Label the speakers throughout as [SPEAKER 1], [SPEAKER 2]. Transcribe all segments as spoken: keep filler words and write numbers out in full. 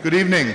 [SPEAKER 1] Good evening,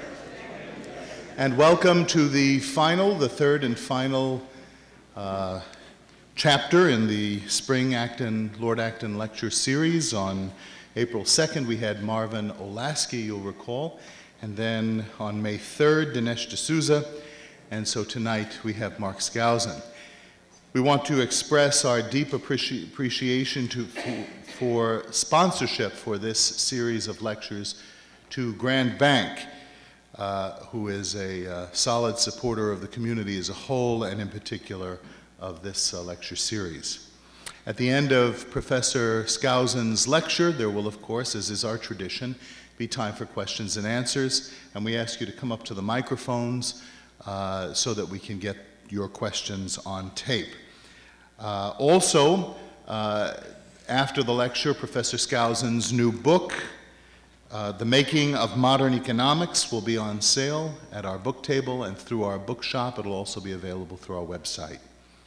[SPEAKER 1] and welcome to the final, the third and final uh, chapter in the Spring Acton, Lord Acton Lecture Series. On April second, we had Marvin Olasky, you'll recall, and then on May third, Dinesh D'Souza, and so tonight we have Mark Skousen. We want to express our deep appreci appreciation to, for, for sponsorship for this series of lectures to Grand Bank, uh, who is a uh, solid supporter of the community as a whole, and in particular of this uh, lecture series. At the end of Professor Skousen's lecture, there will, of course, as is our tradition, be time for questions and answers, and we ask you to come up to the microphones uh, so that we can get your questions on tape. Uh, also, uh, after the lecture, Professor Skousen's new book, Uh, The Making of Modern Economics, will be on sale at our book table and through our bookshop. It will also be available through our website.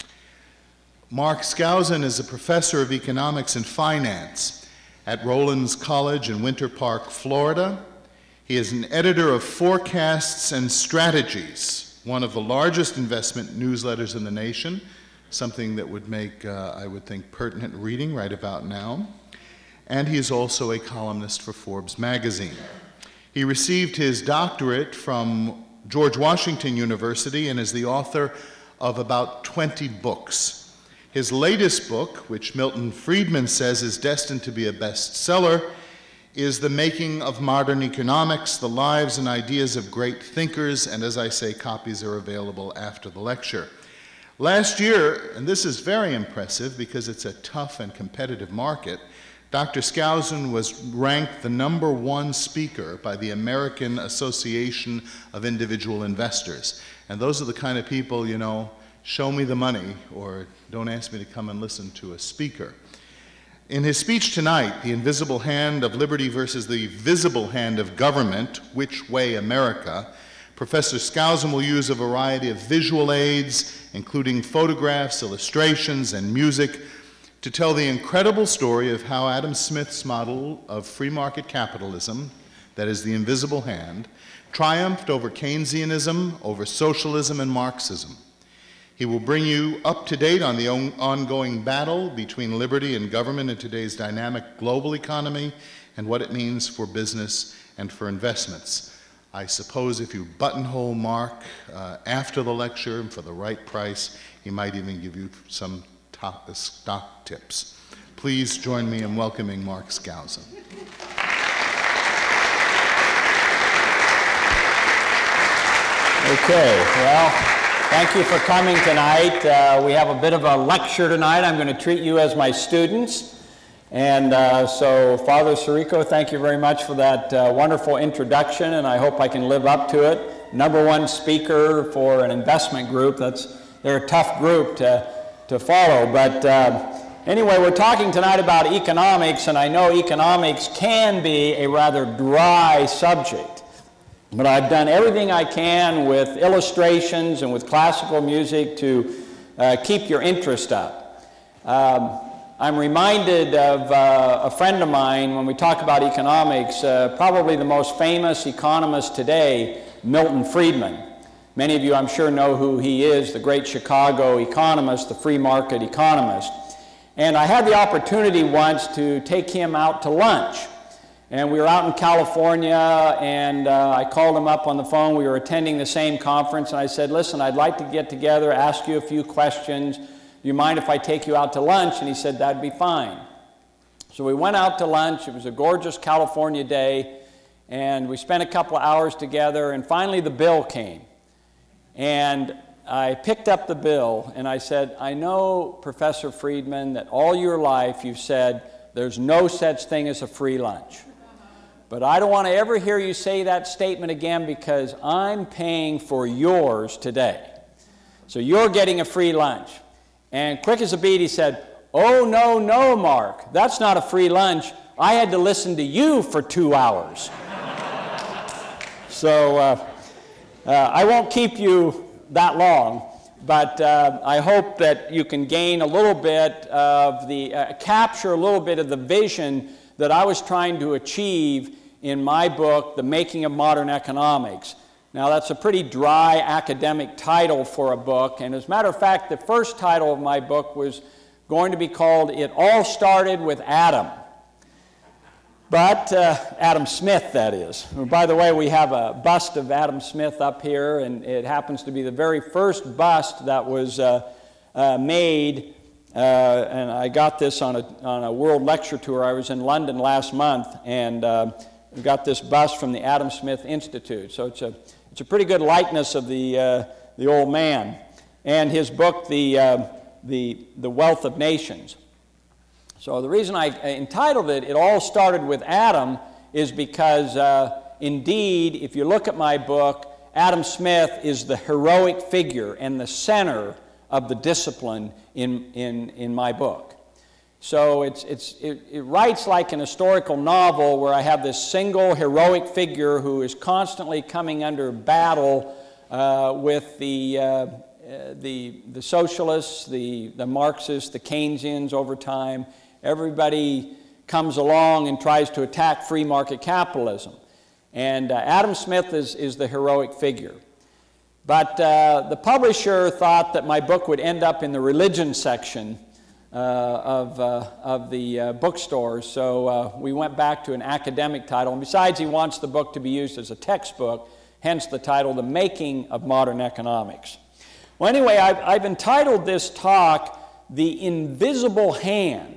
[SPEAKER 1] Mark Skousen is a professor of economics and finance at Rollins College in Winter Park, Florida. He is an editor of Forecasts and Strategies, one of the largest investment newsletters in the nation, something that would make, uh, I would think, pertinent reading right about now. And he is also a columnist for Forbes magazine. He received his doctorate from George Washington University and is the author of about twenty books. His latest book, which Milton Friedman says is destined to be a bestseller, is The Making of Modern Economics, The Lives and Ideas of Great Thinkers, and as I say, copies are available after the lecture. Last year, and this is very impressive because it's a tough and competitive market, Doctor Skousen was ranked the number one speaker by the American Association of Individual Investors. And those are the kind of people, you know, show me the money or don't ask me to come and listen to a speaker. In his speech tonight, The Invisible Hand of Liberty versus the Visible Hand of Government, Which Way America, Professor Skousen will use a variety of visual aids, including photographs, illustrations, and music, to tell the incredible story of how Adam Smith's model of free market capitalism, that is the invisible hand, triumphed over Keynesianism, over socialism and Marxism. He will bring you up to date on the on ongoing battle between liberty and government in today's dynamic global economy and what it means for business and for investments. I suppose if you buttonhole Mark uh, after the lecture and for the right price, he might even give you some top stock tips. Please join me in welcoming Mark Skousen.
[SPEAKER 2] Okay, well, thank you for coming tonight. Uh, we have a bit of a lecture tonight. I'm going to treat you as my students. And uh, so, Father Sirico, thank you very much for that uh, wonderful introduction, and I hope I can live up to it. Number one speaker for an investment group. That's, they're a tough group to to follow, but uh, anyway, we're talking tonight about economics, and I know economics can be a rather dry subject, but I've done everything I can with illustrations and with classical music to uh, keep your interest up. Um, I'm reminded of uh, a friend of mine when we talk about economics, uh, probably the most famous economist today, Milton Friedman. Many of you, I'm sure, know who he is, the great Chicago economist, the free market economist. And I had the opportunity once to take him out to lunch. And we were out in California, and uh, I called him up on the phone. We were attending the same conference, and I said, listen, I'd like to get together, ask you a few questions. Do you mind if I take you out to lunch? And he said, that'd be fine. So we went out to lunch. It was a gorgeous California day, and we spent a couple of hours together, and finally the bill came. And I picked up the bill and I said, I know, Professor Friedman, that all your life you've said there's no such thing as a free lunch. But I don't want to ever hear you say that statement again because I'm paying for yours today. So you're getting a free lunch. And quick as a beat he said, oh, no, no, Mark, that's not a free lunch. I had to listen to you for two hours. So, uh, Uh, I won't keep you that long, but uh, I hope that you can gain a little bit of the, uh, capture a little bit of the vision that I was trying to achieve in my book, The Making of Modern Economics. Now, that's a pretty dry academic title for a book, and as a matter of fact, the first title of my book was going to be called It All Started with Adam. But, uh, Adam Smith, that is. By the way, we have a bust of Adam Smith up here, and it happens to be the very first bust that was uh, uh, made, uh, and I got this on a, on a world lecture tour. I was in London last month, and uh, got this bust from the Adam Smith Institute. So it's a, it's a pretty good likeness of the, uh, the old man. And his book, the, uh, the, the Wealth of Nations. So the reason I entitled it, It All Started with Adam, is because uh, indeed, if you look at my book, Adam Smith is the heroic figure and the center of the discipline in, in, in my book. So it's, it's, it, it writes like an historical novel where I have this single heroic figure who is constantly coming under battle uh, with the, uh, the, the socialists, the, the Marxists, the Keynesians over time. Everybody comes along and tries to attack free market capitalism. And uh, Adam Smith is, is the heroic figure. But uh, the publisher thought that my book would end up in the religion section uh, of, uh, of the uh, bookstores, so uh, we went back to an academic title. And besides, he wants the book to be used as a textbook, hence the title, The Making of Modern Economics. Well, anyway, I've, I've entitled this talk, The Invisible Hand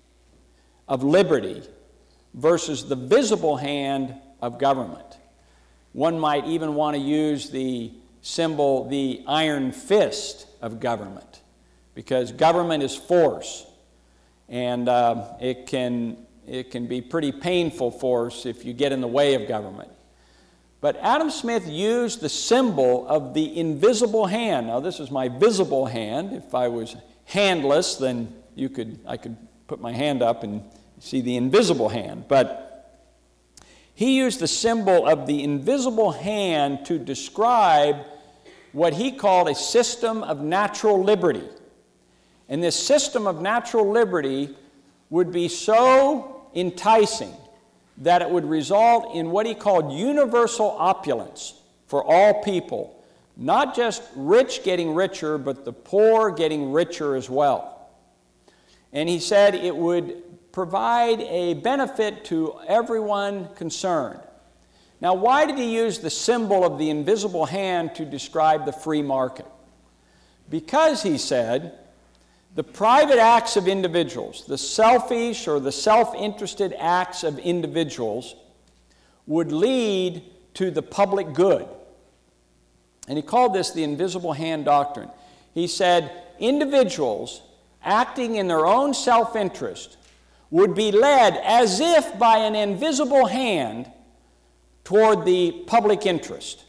[SPEAKER 2] of Liberty versus the visible hand of government. One might even want to use the symbol, the iron fist of government, because government is force, and uh, it can, it can be pretty painful force if you get in the way of government. But Adam Smith used the symbol of the invisible hand. Now, this is my visible hand. If I was handless, then you could, I could put my hand up and see the invisible hand. But he used the symbol of the invisible hand to describe what he called a system of natural liberty. And this system of natural liberty would be so enticing that it would result in what he called universal opulence for all people. Not just rich getting richer, but the poor getting richer as well. And he said it would provide a benefit to everyone concerned. Now, why did he use the symbol of the invisible hand to describe the free market? Because, he said, the private acts of individuals, the selfish or the self-interested acts of individuals, would lead to the public good. And he called this the invisible hand doctrine. He said, individuals acting in their own self-interest would be led as if by an invisible hand toward the public interest.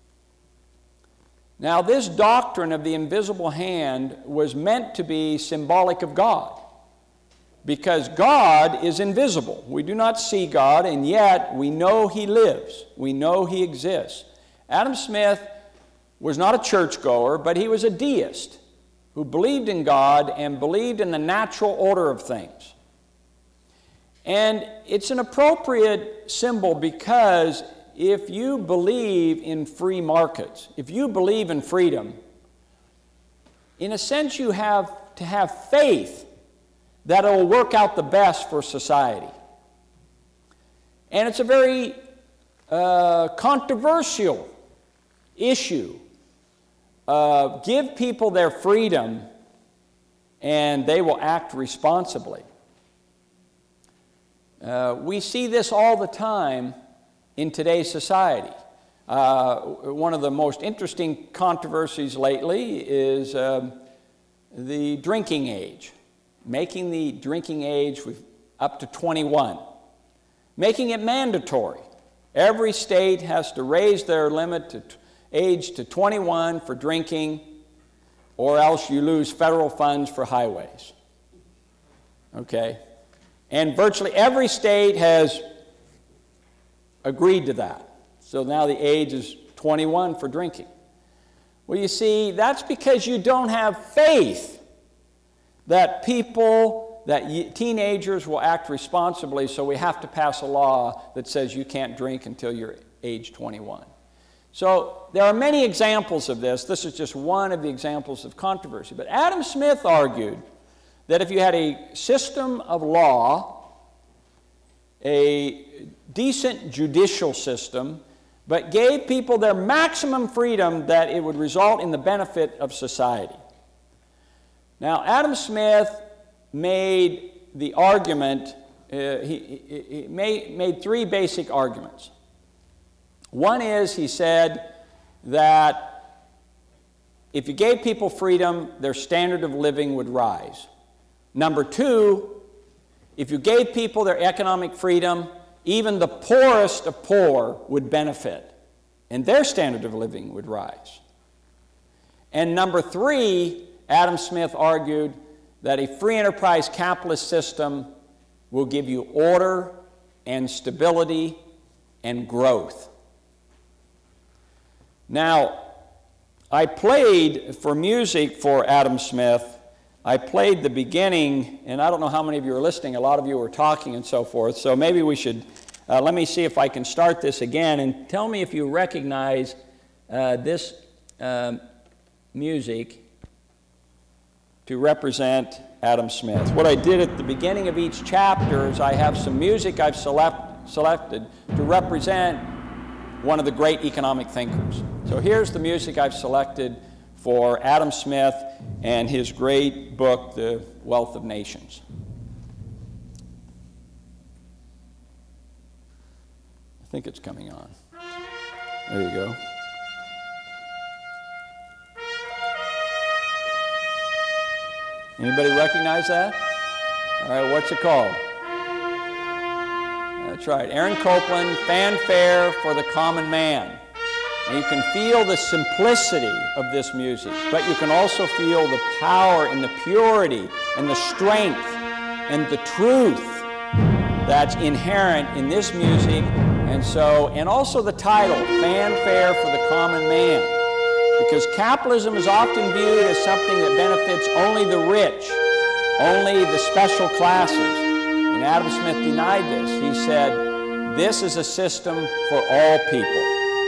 [SPEAKER 2] Now, this doctrine of the invisible hand was meant to be symbolic of God, because God is invisible. We do not see God, and yet we know He lives. We know He exists. Adam Smith was not a churchgoer, but he was a deist who believed in God and believed in the natural order of things. And it's an appropriate symbol because if you believe in free markets, if you believe in freedom, in a sense you have to have faith that it will work out the best for society. And it's a very uh, controversial issue. Uh, give people their freedom and they will act responsibly. Uh, we see this all the time in today's society. Uh, one of the most interesting controversies lately is uh, the drinking age, making the drinking age with up to twenty-one, making it mandatory. Every state has to raise their limit to age to twenty-one for drinking, or else you lose federal funds for highways. Okay? And virtually every state has agreed to that. So now the age is twenty-one for drinking. Well, you see, that's because you don't have faith that people, that y teenagers will act responsibly, so we have to pass a law that says you can't drink until you're age twenty-one. So there are many examples of this. This is just one of the examples of controversy. But Adam Smith argued that if you had a system of law, a decent judicial system, but gave people their maximum freedom, that it would result in the benefit of society. Now, Adam Smith made the argument, uh, he, he, he made, made three basic arguments. One is, he said that if you gave people freedom, their standard of living would rise. Number two, if you gave people their economic freedom, even the poorest of poor would benefit, and their standard of living would rise. And number three, Adam Smith argued that a free enterprise capitalist system will give you order and stability and growth. Now, I played for music for Adam Smith. I played the beginning, and I don't know how many of you are listening. A lot of you were talking and so forth, so maybe we should, uh, let me see if I can start this again, and tell me if you recognize uh, this uh, music to represent Adam Smith. What I did at the beginning of each chapter is I have some music I've select, selected to represent one of the great economic thinkers. So here's the music I've selected for Adam Smith and his great book, The Wealth of Nations. I think it's coming on. There you go. Anybody recognize that? All right, what's it called? That's right, Aaron Copland, Fanfare for the Common Man. And you can feel the simplicity of this music, but you can also feel the power and the purity and the strength and the truth that's inherent in this music. And so, and also the title, Fanfare for the Common Man. Because capitalism is often viewed as something that benefits only the rich, only the special classes. And Adam Smith denied this. He said, this is a system for all people.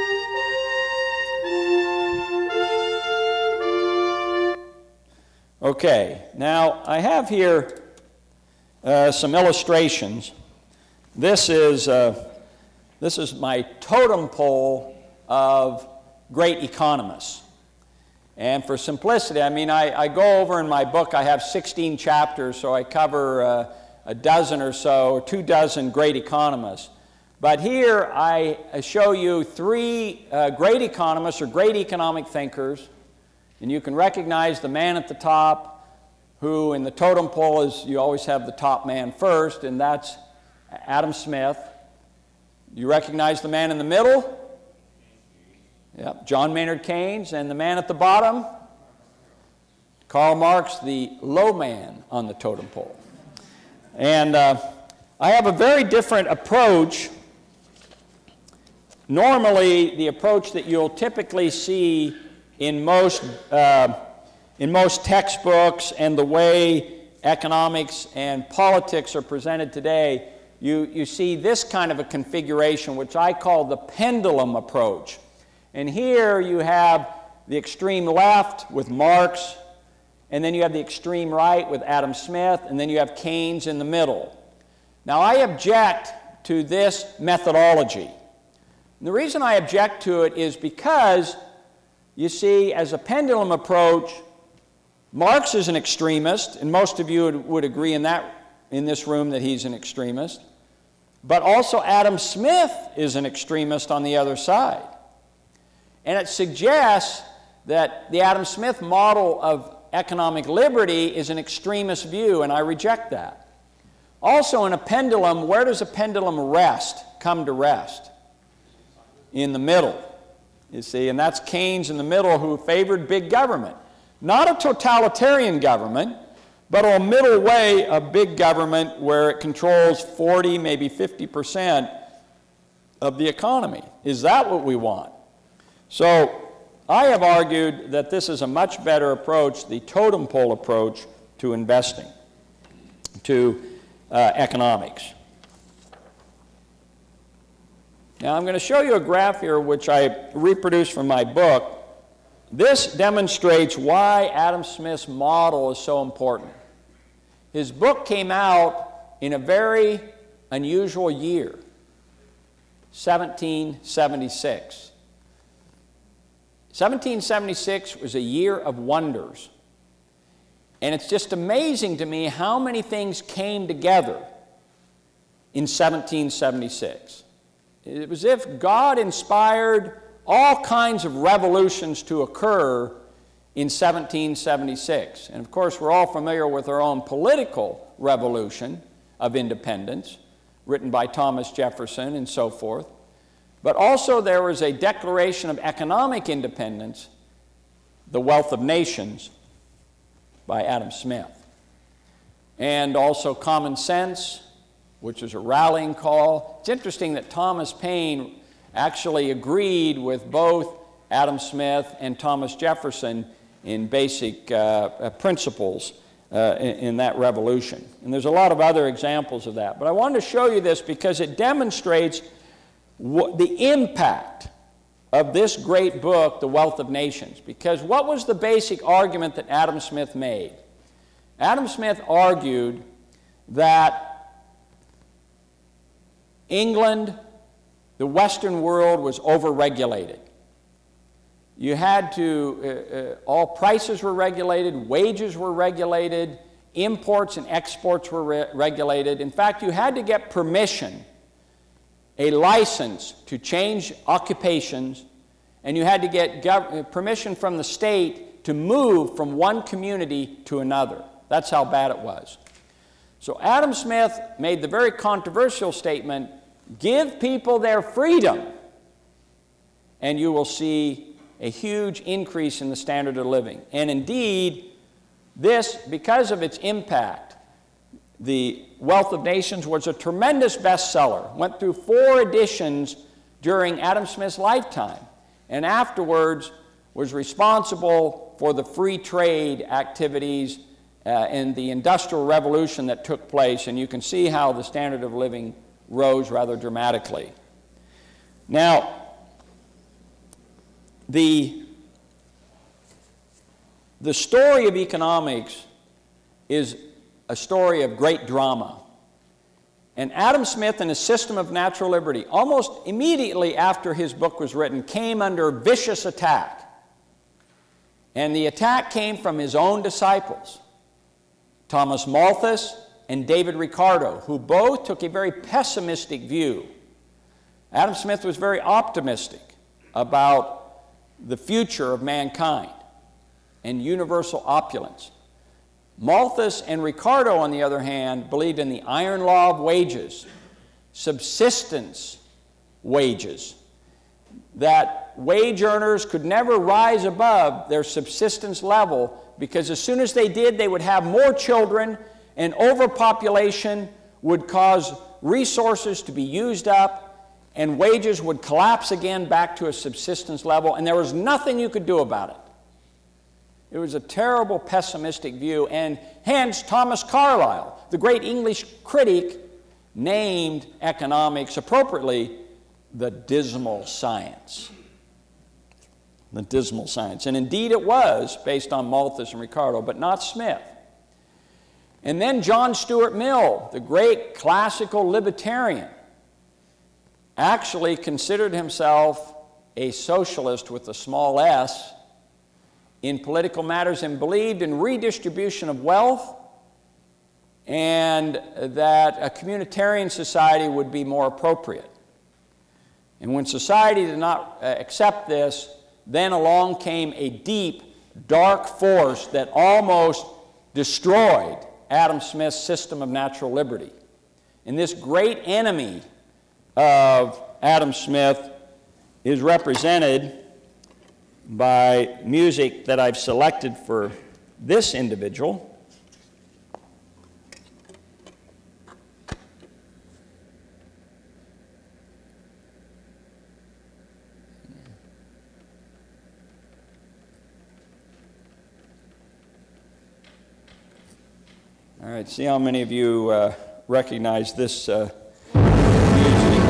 [SPEAKER 2] Okay, now I have here uh, some illustrations. This is, uh, this is my totem pole of great economists. And for simplicity, I mean, I, I go over in my book, I have sixteen chapters, so I cover uh, a dozen or so, or two dozen great economists. But here I show you three uh, great economists or great economic thinkers, and you can recognize the man at the top, who in the totem pole is, you always have the top man first, and that's Adam Smith. You recognize the man in the middle? Yep, John Maynard Keynes. And the man at the bottom? Karl Marx, the low man on the totem pole. And uh, I have a very different approach. Normally, the approach that you'll typically see in most, uh, in most textbooks and the way economics and politics are presented today, you, you see this kind of a configuration, which I call the pendulum approach. And here you have the extreme left with Marx, and then you have the extreme right with Adam Smith, and then you have Keynes in the middle. Now, I object to this methodology. And the reason I object to it is because, you see, as a pendulum approach, Marx is an extremist, and most of you would, would agree in, that, in this room that he's an extremist. But also Adam Smith is an extremist on the other side. And it suggests that the Adam Smith model of economic liberty is an extremist view, and I reject that. Also, in a pendulum, where does a pendulum rest, come to rest? In the middle, you see, and that's Keynes in the middle, who favored big government. Not a totalitarian government, but a middle way of big government where it controls forty, maybe fifty percent of the economy. Is that what we want? So I have argued that this is a much better approach, the totem pole approach to investing. to uh, economics. Now I'm going to show you a graph here which I reproduced from my book. This demonstrates why Adam Smith's model is so important. His book came out in a very unusual year, seventeen seventy-six. seventeen seventy-six was a year of wonders. And it's just amazing to me how many things came together in seventeen seventy-six. It was as if God inspired all kinds of revolutions to occur in seventeen seventy-six. And of course, we're all familiar with our own political revolution of independence, written by Thomas Jefferson and so forth. But also there was a declaration of economic independence, The Wealth of Nations, by Adam Smith. And also Common Sense, which is a rallying call. It's interesting that Thomas Paine actually agreed with both Adam Smith and Thomas Jefferson in basic uh, principles uh, in, in that revolution. And there's a lot of other examples of that. But I wanted to show you this because it demonstrates what, the impact of this great book, The Wealth of Nations. Because what was the basic argument that Adam Smith made? Adam Smith argued that England, the Western world, was overregulated. You had to, uh, uh, all prices were regulated, wages were regulated, imports and exports were re regulated. In fact, you had to get permission, a license to change occupations, and you had to get gov permission from the state to move from one community to another. That's how bad it was. So Adam Smith made the very controversial statement, give people their freedom, and you will see a huge increase in the standard of living. And indeed, this, because of its impact, The Wealth of Nations was a tremendous bestseller. Went through four editions during Adam Smith's lifetime, and afterwards was responsible for the free trade activities uh, and the Industrial Revolution that took place, and you can see how the standard of living rose rather dramatically. Now, the, the story of economics is a story of great drama. And Adam Smith and his system of natural liberty, almost immediately after his book was written, came under vicious attack. And the attack came from his own disciples, Thomas Malthus and David Ricardo, who both took a very pessimistic view. Adam Smith was very optimistic about the future of mankind and universal opulence. Malthus and Ricardo, on the other hand, believed in the iron law of wages, subsistence wages, that wage earners could never rise above their subsistence level, because as soon as they did, they would have more children, and overpopulation would cause resources to be used up, and wages would collapse again back to a subsistence level, and there was nothing you could do about it. It was a terrible pessimistic view, and hence Thomas Carlyle, the great English critic, named economics appropriately the dismal science. The dismal science. And indeed it was, based on Malthus and Ricardo, but not Smith. And then John Stuart Mill, the great classical libertarian, actually considered himself a socialist with a small s in political matters, and believed in redistribution of wealth, and that a communitarian society would be more appropriate. And when society did not uh, accept this, then along came a deep, dark force that almost destroyed Adam Smith's system of natural liberty. And this great enemy of Adam Smith is represented by music that I've selected for this individual. All right, see how many of you uh, recognize this uh, music.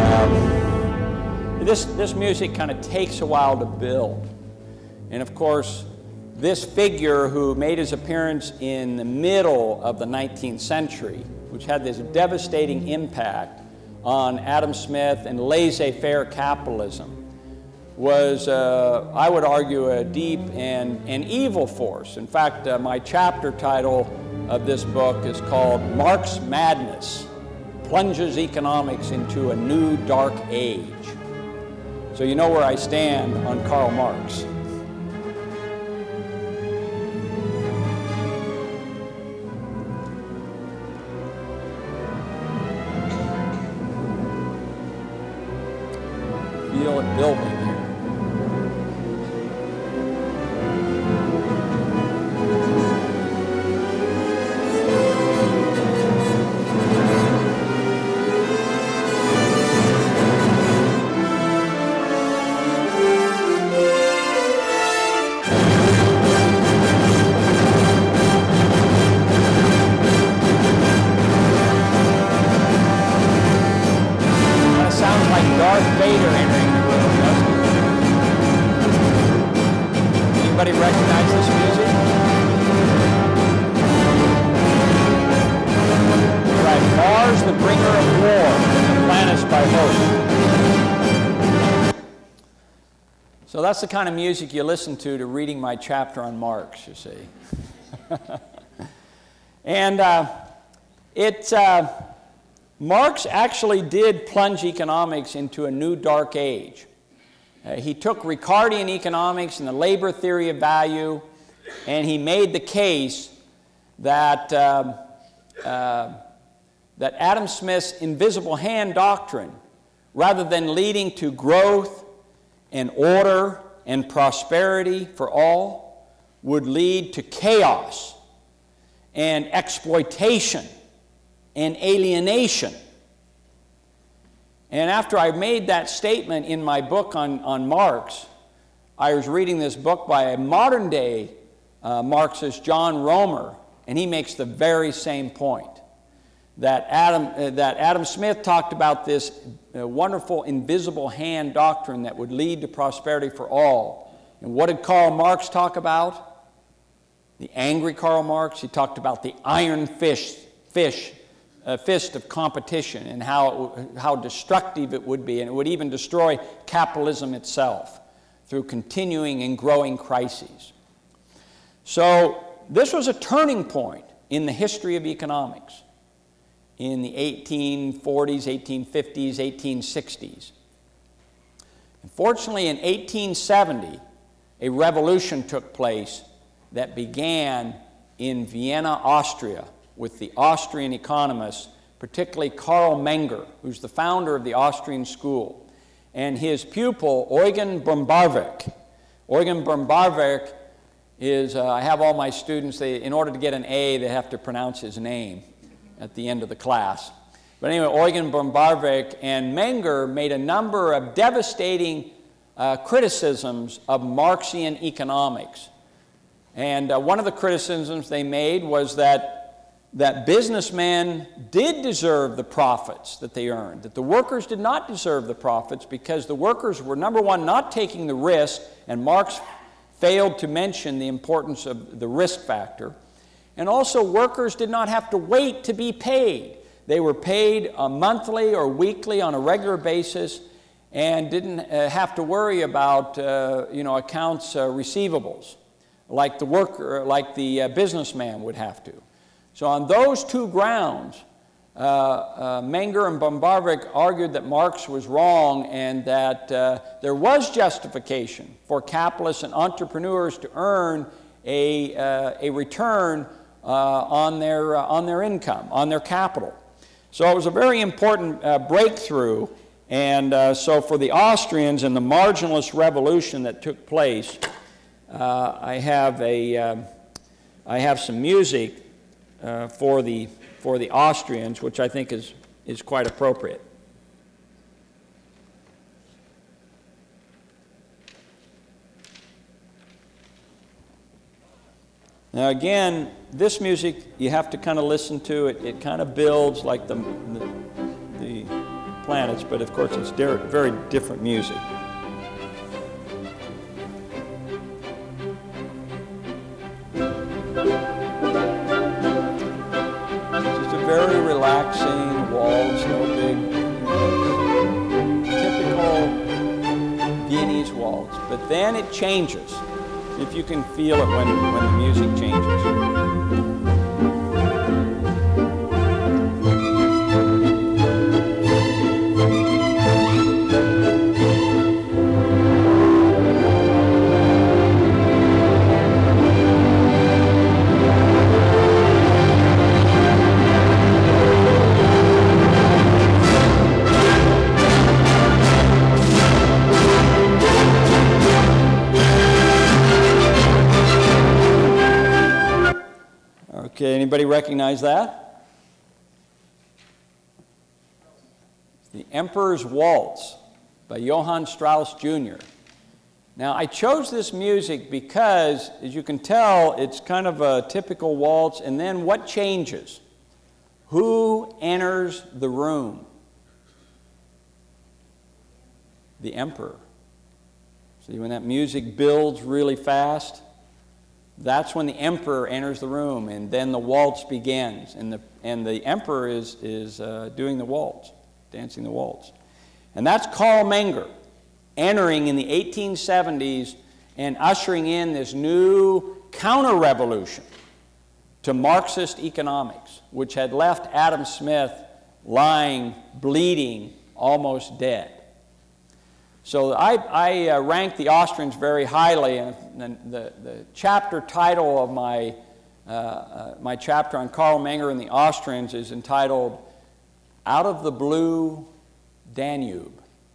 [SPEAKER 2] Um, this, this music kind of takes a while to build. And of course, this figure who made his appearance in the middle of the nineteenth century, which had this devastating impact on Adam Smith and laissez-faire capitalism, was, uh, I would argue, a deep and, and evil force. In fact, uh, my chapter title of this book is called Mark's Madness Plunges Economics into a New Dark Age. So you know where I stand on Karl Marx. Feel it building here. So that's the kind of music you listen to to reading my chapter on Marx, you see. and uh, it, uh, Marx actually did plunge economics into a new dark age. Uh, he took Ricardian economics and the labor theory of value, and he made the case that, uh, uh, that Adam Smith's invisible hand doctrine, rather than leading to growth and order and prosperity for all, would lead to chaos and exploitation and alienation. And after I made that statement in my book on, on Marx, I was reading this book by a modern-day uh, Marxist, John Romer, and he makes the very same point. That Adam, uh, that Adam Smith talked about this uh, wonderful invisible hand doctrine that would lead to prosperity for all. And what did Karl Marx talk about? The angry Karl Marx. He talked about the iron fish, fish, uh, fist of competition and how, how destructive it would be. And it would even destroy capitalism itself through continuing and growing crises. So this was a turning point in the history of economics. In the eighteen forties, eighteen fifties, eighteen sixties. Unfortunately, in eighteen seventy, a revolution took place that began in Vienna, Austria, with the Austrian economists, particularly Karl Menger, who's the founder of the Austrian school, and his pupil, Eugen Brombarwerk. Eugen Brombarwerk is, uh, I have all my students, they, in order to get an A, they have to pronounce his name at the end of the class. But anyway, Eugen Brombarwerk and Menger made a number of devastating uh, criticisms of Marxian economics. And uh, one of the criticisms they made was that, that businessmen did deserve the profits that they earned, that the workers did not deserve the profits because the workers were, number one, not taking the risk, and Marx failed to mention the importance of the risk factor. And also, workers did not have to wait to be paid. They were paid uh, monthly or weekly on a regular basis and didn't uh, have to worry about uh, you know, accounts uh, receivables like the worker, like the uh, businessman would have to. So on those two grounds, uh, uh, Menger and Brombarwerk argued that Marx was wrong and that uh, there was justification for capitalists and entrepreneurs to earn a, uh, a return Uh, on their, uh, on their income, on their capital. So it was a very important uh, breakthrough, and uh, so for the Austrians and the marginalist revolution that took place, uh, I have a, uh, I have some music uh, for the for the Austrians, which I think is is quite appropriate. Now again, this music, you have to kind of listen to it. It kind of builds like the, the, the planets, but of course it's very different music. Just a very relaxing waltz, no big, typical Viennese waltz. But then it changes. If you can feel it when, when the music changes. Okay, anybody recognize that? The Emperor's Waltz by Johann Strauss Junior Now, I chose this music because, as you can tell, it's kind of a typical waltz, and then what changes? Who enters the room? The Emperor. See, when that music builds really fast, that's when the Emperor enters the room, and then the waltz begins, and the, and the Emperor is, is uh, doing the waltz, dancing the waltz. And that's Karl Menger entering in the eighteen seventies and ushering in this new counter-revolution to Marxist economics, which had left Adam Smith lying, bleeding, almost dead. So I, I uh, rank the Austrians very highly, and the, the, the chapter title of my, uh, uh, my chapter on Karl Menger and the Austrians is entitled, Out of the Blue Danube.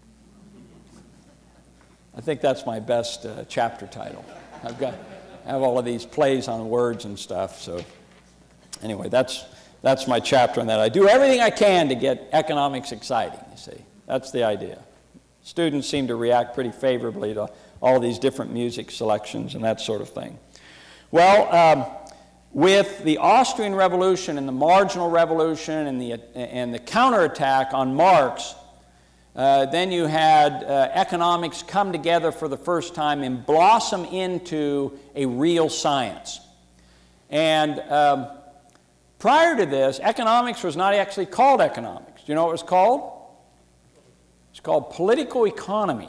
[SPEAKER 2] I think that's my best uh, chapter title. I've got, I have all of these plays on words and stuff, so anyway, that's, that's my chapter on that. I do everything I can to get economics exciting, you see. That's the idea. Students seem to react pretty favorably to all these different music selections and that sort of thing. Well, um, with the Austrian Revolution and the Marginal Revolution and the, and the counterattack on Marx, uh, then you had uh, economics come together for the first time and blossom into a real science. And um, prior to this, economics was not actually called economics. Do you know what it was called? It's called political economy,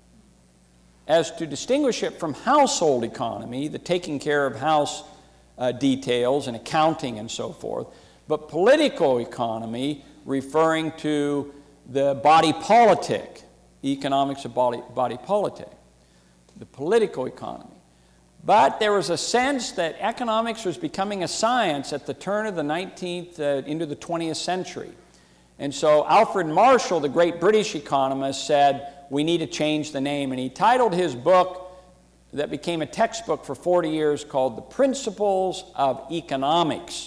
[SPEAKER 2] as to distinguish it from household economy, the taking care of house uh, details and accounting and so forth, but political economy referring to the body politic, economics of body, body politic, the political economy. But there was a sense that economics was becoming a science at the turn of the nineteenth uh, into the twentieth century. And so Alfred Marshall, the great British economist, said, we need to change the name. And he titled his book that became a textbook for forty years called The Principles of Economics.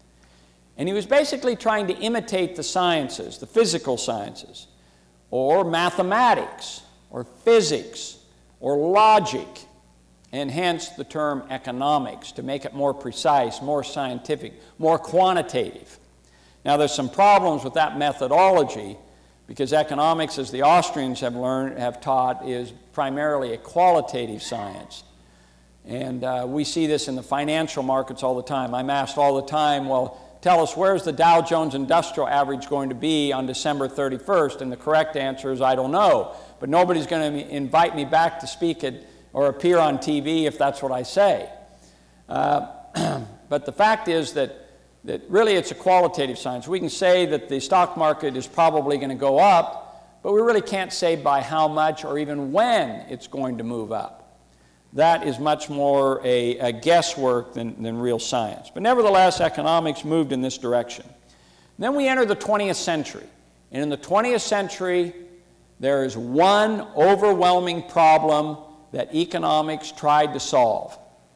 [SPEAKER 2] And he was basically trying to imitate the sciences, the physical sciences, or mathematics, or physics, or logic, and hence the term economics, to make it more precise, more scientific, more quantitative. Now, there's some problems with that methodology, because economics, as the Austrians have learned, have taught, is primarily a qualitative science. And uh, we see this in the financial markets all the time. I'm asked all the time, well, tell us, where's the Dow Jones Industrial Average going to be on December thirty-first? And the correct answer is, I don't know. But nobody's going to invite me back to speak at, or appear on T V if that's what I say. Uh, but the fact is that that really it's a qualitative science. We can say that the stock market is probably going to go up, but we really can't say by how much or even when it's going to move up. That is much more a, a guesswork than, than real science. But nevertheless, economics moved in this direction. Then we enter the twentieth century. And in the twentieth century, there is one overwhelming problem that economics tried to solve.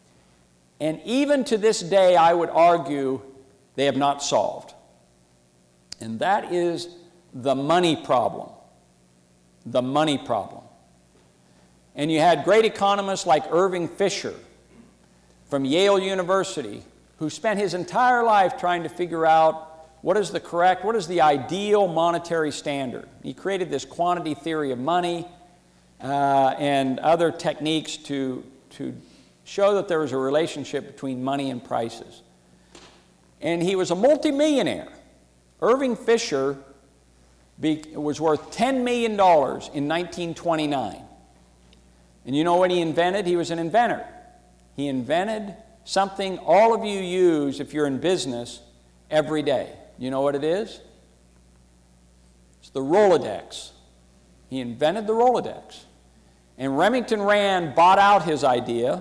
[SPEAKER 2] And even to this day, I would argue, they have not solved. And that is the money problem. The money problem. And you had great economists like Irving Fisher from Yale University, who spent his entire life trying to figure out what is the correct, what is the ideal monetary standard. He created this quantity theory of money uh, and other techniques to, to show that there was a relationship between money and prices. And he was a multimillionaire. Irving Fisher be, was worth ten million dollars in nineteen twenty-nine. And you know what he invented? He was an inventor. He invented something all of you use if you're in business every day. You know what it is? It's the Rolodex. He invented the Rolodex. And Remington Rand bought out his idea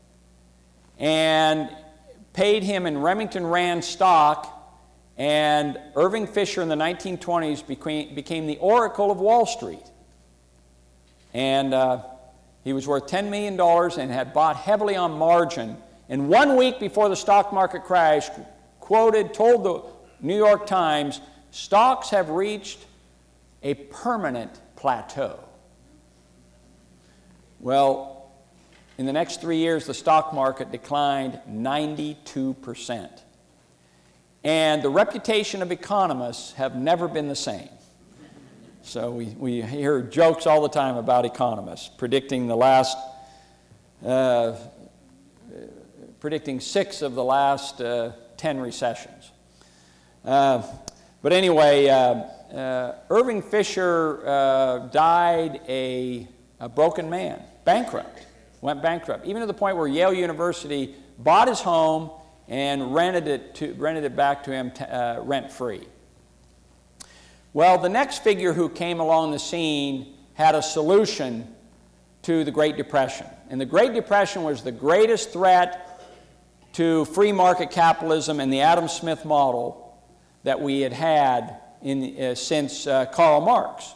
[SPEAKER 2] and paid him in Remington Rand stock, and Irving Fisher in the nineteen twenties became, became the oracle of Wall Street. And uh, he was worth ten million dollars and had bought heavily on margin. And one week before the stock market crashed, quoted, told the New York Times, stocks have reached a permanent plateau. Well, in the next three years, the stock market declined ninety-two percent. And the reputation of economists have never been the same. So we, we hear jokes all the time about economists, predicting the last, uh, predicting six of the last uh, ten recessions. Uh, but anyway, uh, uh, Irving Fisher uh, died a, a broken man, bankrupt, went bankrupt, even to the point where Yale University bought his home and rented it, to, rented it back to him uh, rent-free. Well, the next figure who came along the scene had a solution to the Great Depression. And the Great Depression was the greatest threat to free market capitalism and the Adam Smith model that we had had in, uh, since uh, Karl Marx.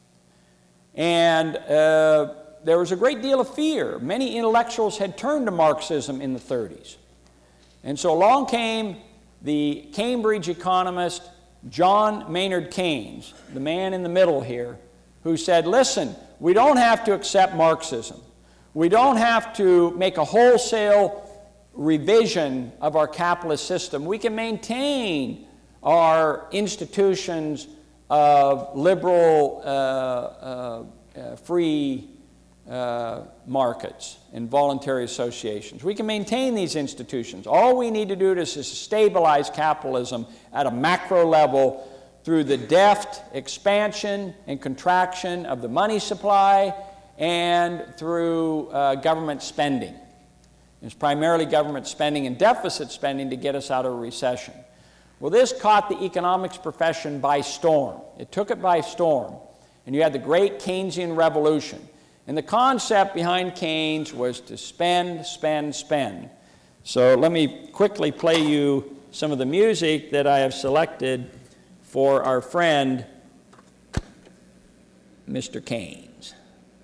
[SPEAKER 2] And uh, there was a great deal of fear. Many intellectuals had turned to Marxism in the thirties. And so along came the Cambridge economist John Maynard Keynes, the man in the middle here, who said, listen, we don't have to accept Marxism. We don't have to make a wholesale revision of our capitalist system. We can maintain our institutions of liberal, uh, uh, uh, free uh, markets and voluntary associations. We can maintain these institutions. All we need to do is to stabilize capitalism at a macro level through the deft expansion and contraction of the money supply and through uh, government spending. It's primarily government spending and deficit spending to get us out of a recession. Well, this caught the economics profession by storm. It took it by storm. And you had the great Keynesian revolution. And the concept behind Keynes was to spend, spend, spend. So let me quickly play you some of the music that I have selected for our friend, Mister Keynes.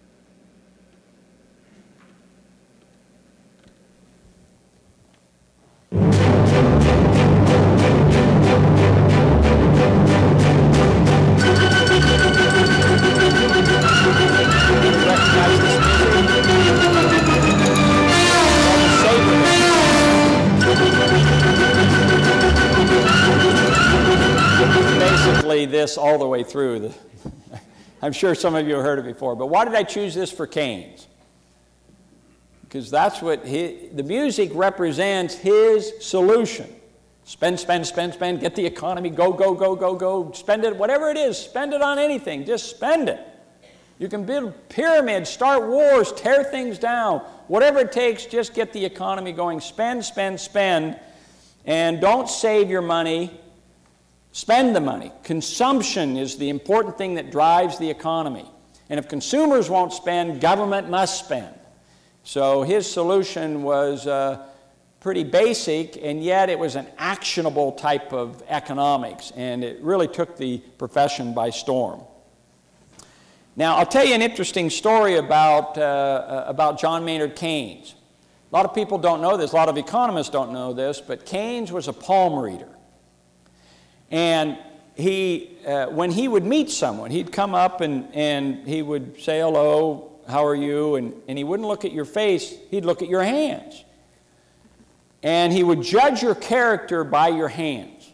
[SPEAKER 2] Basically this all the way through. The I'm sure some of you have heard it before, but why did I choose this for Keynes? Because that's what he, the music represents his solution. Spend, spend, spend, spend, get the economy, go, go, go, go, go, spend it, whatever it is, spend it on anything, just spend it. You can build pyramids, start wars, tear things down, whatever it takes, just get the economy going. Spend, spend, spend, and don't save your money, spend the money. Consumption is the important thing that drives the economy. And if consumers won't spend, government must spend. So his solution was uh, pretty basic, and yet it was an actionable type of economics, and it really took the profession by storm. Now, I'll tell you an interesting story about, uh, about John Maynard Keynes. A lot of people don't know this, a lot of economists don't know this, but Keynes was a palm reader. And he, uh, when he would meet someone, he'd come up and, and he would say, hello, how are you? And, and he wouldn't look at your face, he'd look at your hands. and he would judge your character by your hands.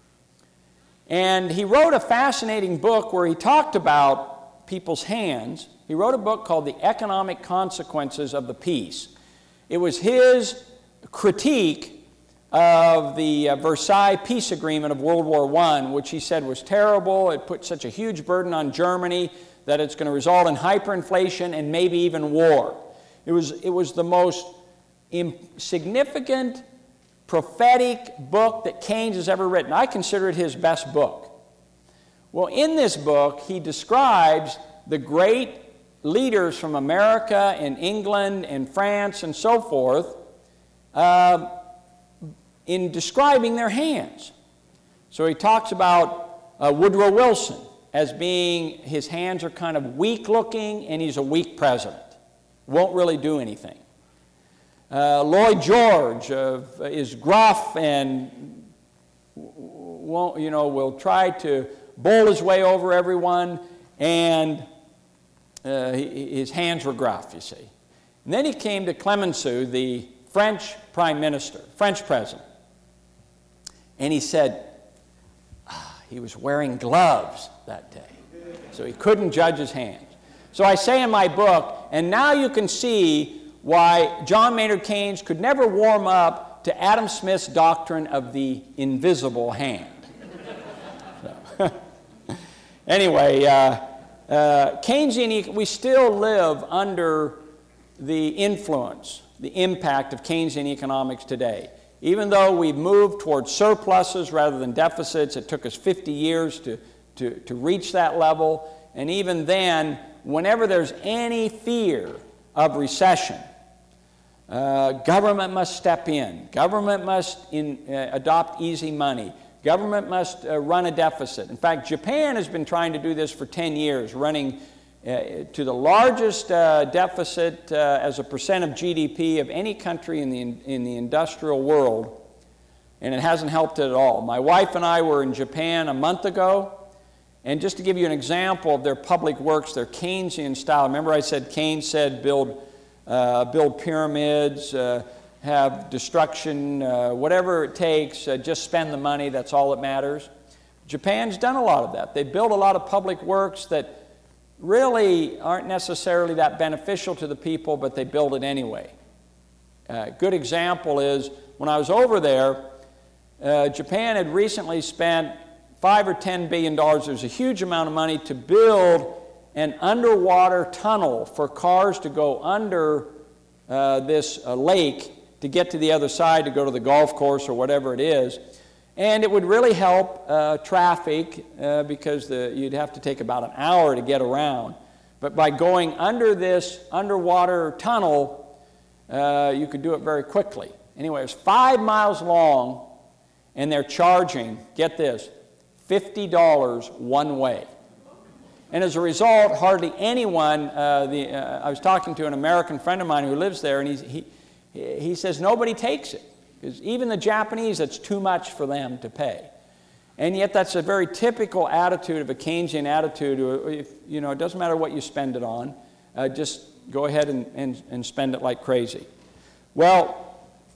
[SPEAKER 2] And he wrote a fascinating book where he talked about people's hands. He wrote a book called The Economic Consequences of the Peace. It was his critique of the uh, Versailles Peace Agreement of World War One, which he said was terrible. It put such a huge burden on Germany that it's going to result in hyperinflation and maybe even war. It was, it was the most significant, prophetic book that Keynes has ever written. I consider it his best book. Well, in this book, he describes the great leaders from America and England and France and so forth uh, in describing their hands. So he talks about uh, Woodrow Wilson as being, his hands are kind of weak looking and he's a weak president. Won't really do anything. Uh, Lloyd George uh, is gruff and won't, you know, will try to bowl his way over everyone, and uh, his hands were gruff, you see. And then he came to Clemenceau, the French prime minister, French president, and he said ah, he was wearing gloves that day, so he couldn't judge his hands. So I say in my book, and now you can see why John Maynard Keynes could never warm up to Adam Smith's doctrine of the invisible hand. So, anyway, uh, uh, Keynesian, we still live under the influence, the impact of Keynesian economics today. Even though we've moved towards surpluses rather than deficits, it took us fifty years to, to, to reach that level. And even then, whenever there's any fear of recession, uh, government must step in. Government must in, uh, adopt easy money. Government must uh, run a deficit. In fact, Japan has been trying to do this for ten years, running uh, to the largest uh, deficit uh, as a percent of G D P of any country in the, in the industrial world, and it hasn't helped it at all. My wife and I were in Japan a month ago, and just to give you an example of their public works, their Keynesian style. Remember I said Keynes said build, uh, build pyramids, uh, have destruction, uh, whatever it takes, uh, just spend the money, that's all that matters. Japan's done a lot of that. They built a lot of public works that really aren't necessarily that beneficial to the people, but they build it anyway. A uh, good example is when I was over there, uh, Japan had recently spent five or ten billion dollars. There's a huge amount of money to build an underwater tunnel for cars to go under uh, this uh, lake to get to the other side, to go to the golf course or whatever it is. And it would really help uh, traffic uh, because the, you'd have to take about an hour to get around. But by going under this underwater tunnel, uh, you could do it very quickly. Anyway, it's five miles long, and they're charging, get this, fifty dollars one way. And as a result, hardly anyone, uh, the, uh, I was talking to an American friend of mine who lives there, and he's, he, he says nobody takes it. Because even the Japanese, it's too much for them to pay. And yet that's a very typical attitude of a Keynesian attitude. If, you know, it doesn't matter what you spend it on. Uh, just go ahead and, and, and spend it like crazy. Well,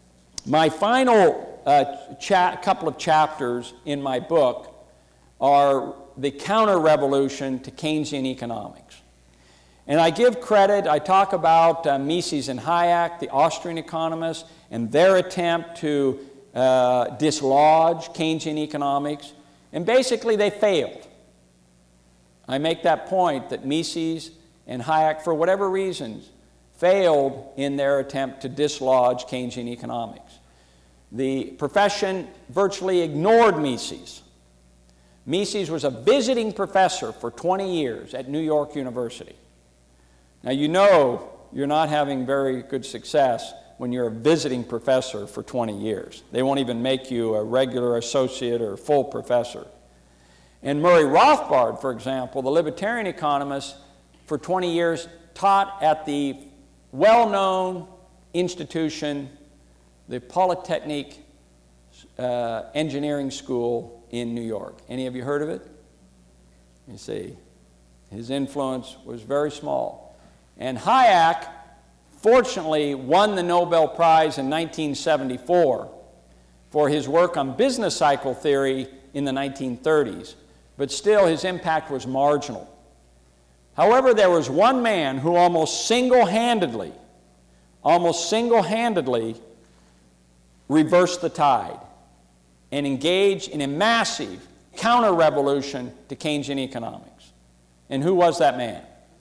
[SPEAKER 2] my final uh, cha couple of chapters in my book are the counter-revolution to Keynesian economics. And I give credit, I talk about uh, Mises and Hayek, the Austrian economists, and their attempt to uh, dislodge Keynesian economics. And basically they failed. I make that point that Mises and Hayek, for whatever reasons, failed in their attempt to dislodge Keynesian economics. The profession virtually ignored Mises. Mises was a visiting professor for twenty years at New York University. Now you know you're not having very good success when you're a visiting professor for twenty years. They won't even make you a regular associate or full professor. And Murray Rothbard, for example, the libertarian economist, for twenty years taught at the well-known institution, the Polytechnic uh, Engineering School in New York. Any of you heard of it? You see, his influence was very small. And Hayek unfortunately won the Nobel Prize in nineteen seventy-four for his work on business cycle theory in the nineteen thirties, but still his impact was marginal. However, there was one man who almost single-handedly, almost single-handedly reversed the tide and engaged in a massive counter-revolution to Keynesian economics. And who was that man?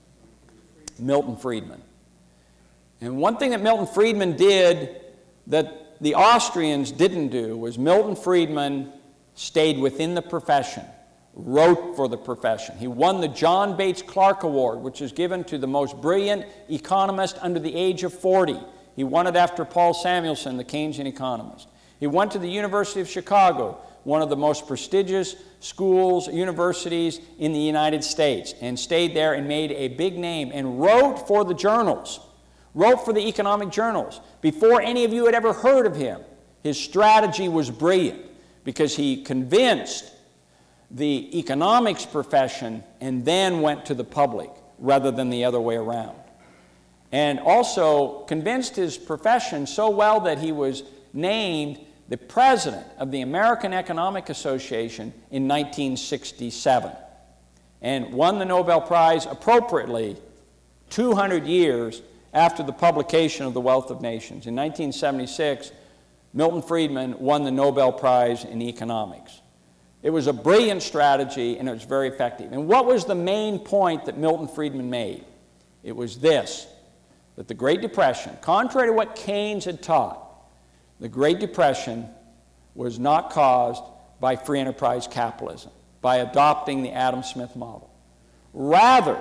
[SPEAKER 2] Milton Friedman. And one thing that Milton Friedman did that the Austrians didn't do was Milton Friedman stayed within the profession, wrote for the profession. He won the John Bates Clark Award, which is given to the most brilliant economist under the age of forty. He won it after Paul Samuelson, the Keynesian economist. He went to the University of Chicago, one of the most prestigious schools, universities in the United States, and stayed there and made a big name and wrote for the journals, wrote for the economic journals. Before any of you had ever heard of him, his strategy was brilliant because he convinced the economics profession and then went to the public rather than the other way around. And also convinced his profession so well that he was named the president of the American Economic Association in nineteen sixty-seven and won the Nobel Prize appropriately two hundred years after the publication of The Wealth of Nations. In nineteen seventy-six, Milton Friedman won the Nobel Prize in economics. It was a brilliant strategy and it was very effective. And what was the main point that Milton Friedman made? It was this, that the Great Depression, contrary to what Keynes had taught, the Great Depression was not caused by free enterprise capitalism, by adopting the Adam Smith model. Rather,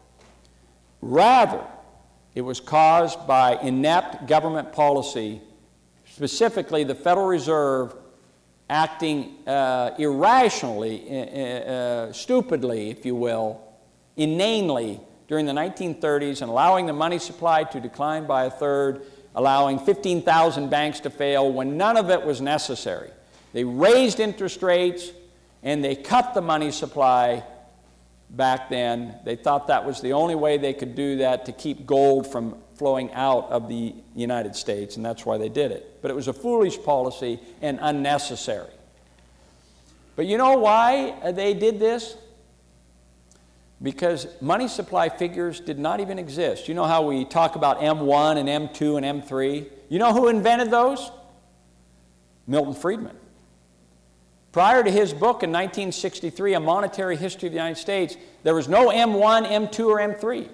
[SPEAKER 2] rather, it was caused by inept government policy, specifically the Federal Reserve acting uh, irrationally, uh, uh, stupidly, if you will, inanely during the nineteen thirties and allowing the money supply to decline by a third, allowing fifteen thousand banks to fail when none of it was necessary. They raised interest rates and they cut the money supply back then. They thought that was the only way they could do that to keep gold from flowing out of the United States, and that's why they did it. But it was a foolish policy and unnecessary. But you know why they did this? Because money supply figures did not even exist. You know how we talk about M one and M two and M three? You know who invented those? Milton Friedman. Prior to his book in nineteen sixty-three, A Monetary History of the United States, there was no M one, M two, or M three.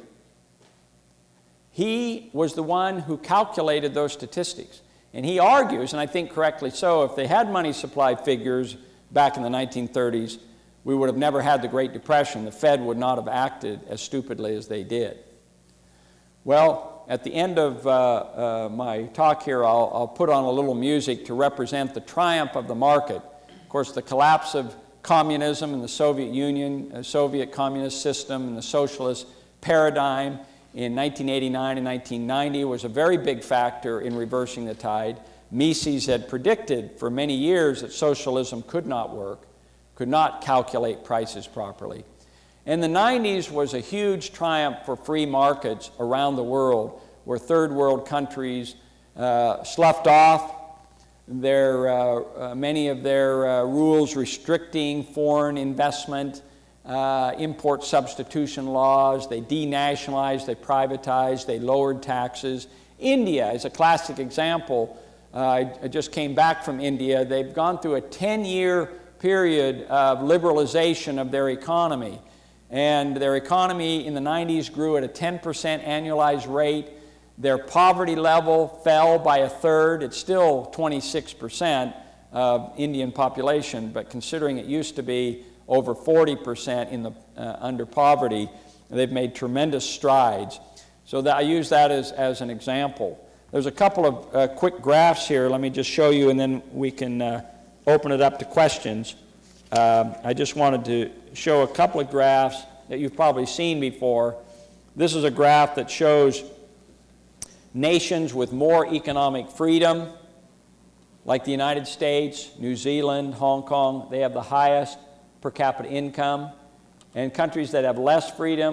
[SPEAKER 2] He was the one who calculated those statistics. And he argues, and I think correctly so, if they had money supply figures back in the nineteen thirties, we would have never had the Great Depression. The Fed would not have acted as stupidly as they did. Well, at the end of uh, uh, my talk here, I'll, I'll put on a little music to represent the triumph of the market. Of course, the collapse of communism and the Soviet Union, uh, Soviet communist system and the socialist paradigm in nineteen eighty-nine and nineteen ninety was a very big factor in reversing the tide. Mises had predicted for many years that socialism could not work, could not calculate prices properly. And the nineties was a huge triumph for free markets around the world, where third world countries uh, sloughed off their, uh, uh, many of their uh, rules restricting foreign investment, uh, import substitution laws. They denationalized, they privatized, they lowered taxes. India is a classic example. Uh, I, I just came back from India. They've gone through a ten-year period of liberalization of their economy. And their economy in the nineties grew at a ten percent annualized rate. Their poverty level fell by a third. It's still twenty-six percent of Indian population, but considering it used to be over forty percent in the, uh, under poverty, they've made tremendous strides. So that, I use that as, as an example. There's a couple of uh, quick graphs here. Let me just show you, and then we can uh, open it up to questions. Um, I just wanted to show a couple of graphs that you've probably seen before. This is a graph that shows nations with more economic freedom, like the United States, New Zealand, Hong Kong. They have the highest per capita income. And countries that have less freedom,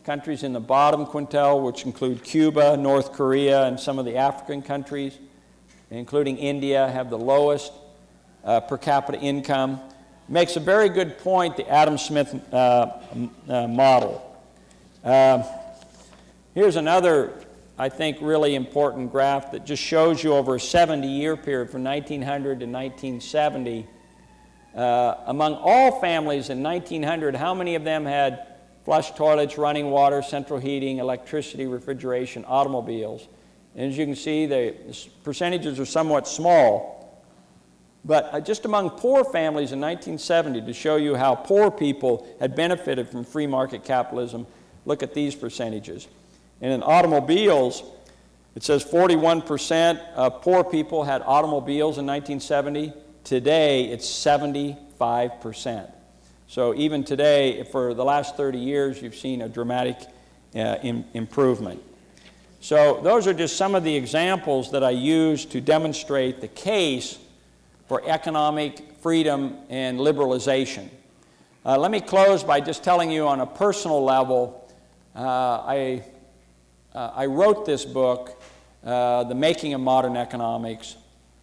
[SPEAKER 2] countries in the bottom quintile, which include Cuba, North Korea, and some of the African countries, including India, have the lowest uh, per capita income. Makes a very good point, the Adam Smith uh, uh, model. Uh, here's another, I think, really important graph that just shows you over a seventy-year period from nineteen hundred to nineteen seventy. Uh, among all families in nineteen hundred, how many of them had flush toilets, running water, central heating, electricity, refrigeration, automobiles? And as you can see, the percentages are somewhat small. But uh, just among poor families in nineteen seventy, to show you how poor people had benefited from free market capitalism, look at these percentages. And in automobiles, it says forty-one percent of poor people had automobiles in nineteen seventy. Today, it's seventy-five percent. So even today, for the last thirty years, you've seen a dramatic uh, im improvement. So those are just some of the examples that I use to demonstrate the case for economic freedom and liberalization. Uh, let me close by just telling you on a personal level, uh, I, uh, I wrote this book, uh, The Making of Modern Economics,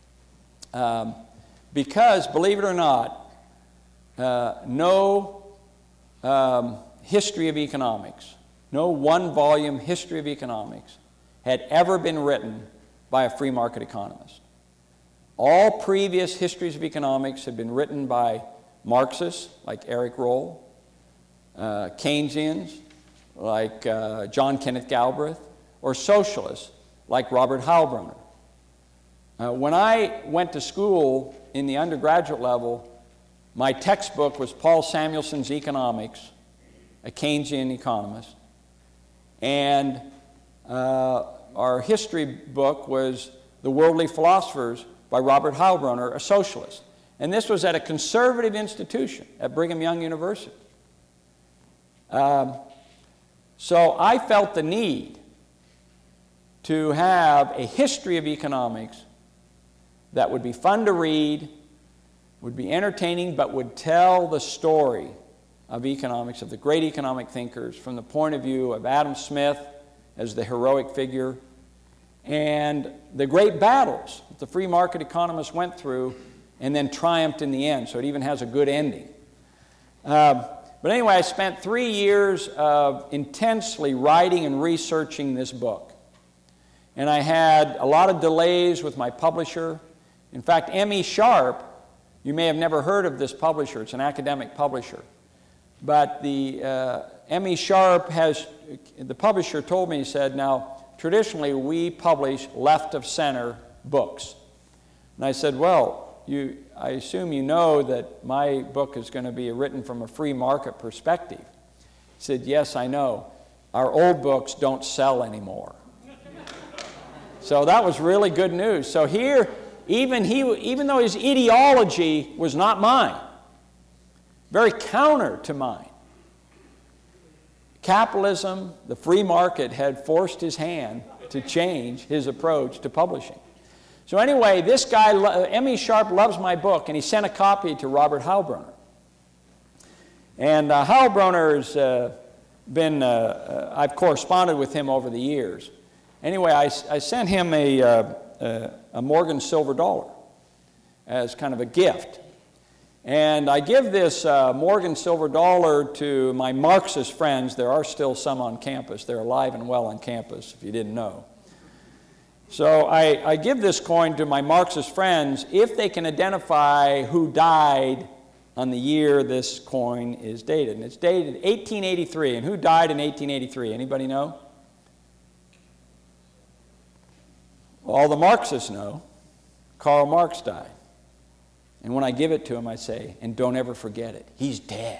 [SPEAKER 2] um, because, believe it or not, uh, no um, history of economics, no one-volume history of economics had ever been written by a free market economist. All previous histories of economics had been written by Marxists like Eric Roll, uh, Keynesians like uh, John Kenneth Galbraith, or socialists like Robert Heilbroner. Uh, when I went to school in the undergraduate level, my textbook was Paul Samuelson's Economics, a Keynesian economist, and uh, our history book was The Worldly Philosophers by Robert Heilbroner, a socialist. And this was at a conservative institution at Brigham Young University. Um, so I felt the need to have a history of economics that would be fun to read, would be entertaining, but would tell the story of economics, of the great economic thinkers, from the point of view of Adam Smith as the heroic figure, and the great battles that the free market economists went through and then triumphed in the end, so it even has a good ending. Uh, but anyway, I spent three years of intensely writing and researching this book. And I had a lot of delays with my publisher. In fact, M E Sharp, you may have never heard of this publisher. It's an academic publisher. But the uh, M E Sharp has, the publisher told me, he said, now, traditionally we publish left-of-center books. And I said, well, you, I assume you know that my book is going to be written from a free market perspective. He said, yes, I know. Our old books don't sell anymore. So that was really good news. So here, even, he, even though his ideology was not mine, very counter to mine, capitalism, the free market, had forced his hand to change his approach to publishing. So anyway, this guy, M E Sharp, loves my book, and he sent a copy to Robert Heilbroner. And uh, Heilbroner's uh, been, uh, uh, I've corresponded with him over the years. Anyway, I, I sent him a, uh, uh, a Morgan silver dollar as kind of a gift. And I give this uh, Morgan silver dollar to my Marxist friends. There are still some on campus. They're alive and well on campus, if you didn't know. So I, I give this coin to my Marxist friends if they can identify who died on the year this coin is dated. And it's dated eighteen eighty-three. And who died in eighteen eighty-three? Anybody know? Well, all the Marxists know. Karl Marx died. And when I give it to him, I say, and don't ever forget it, he's dead.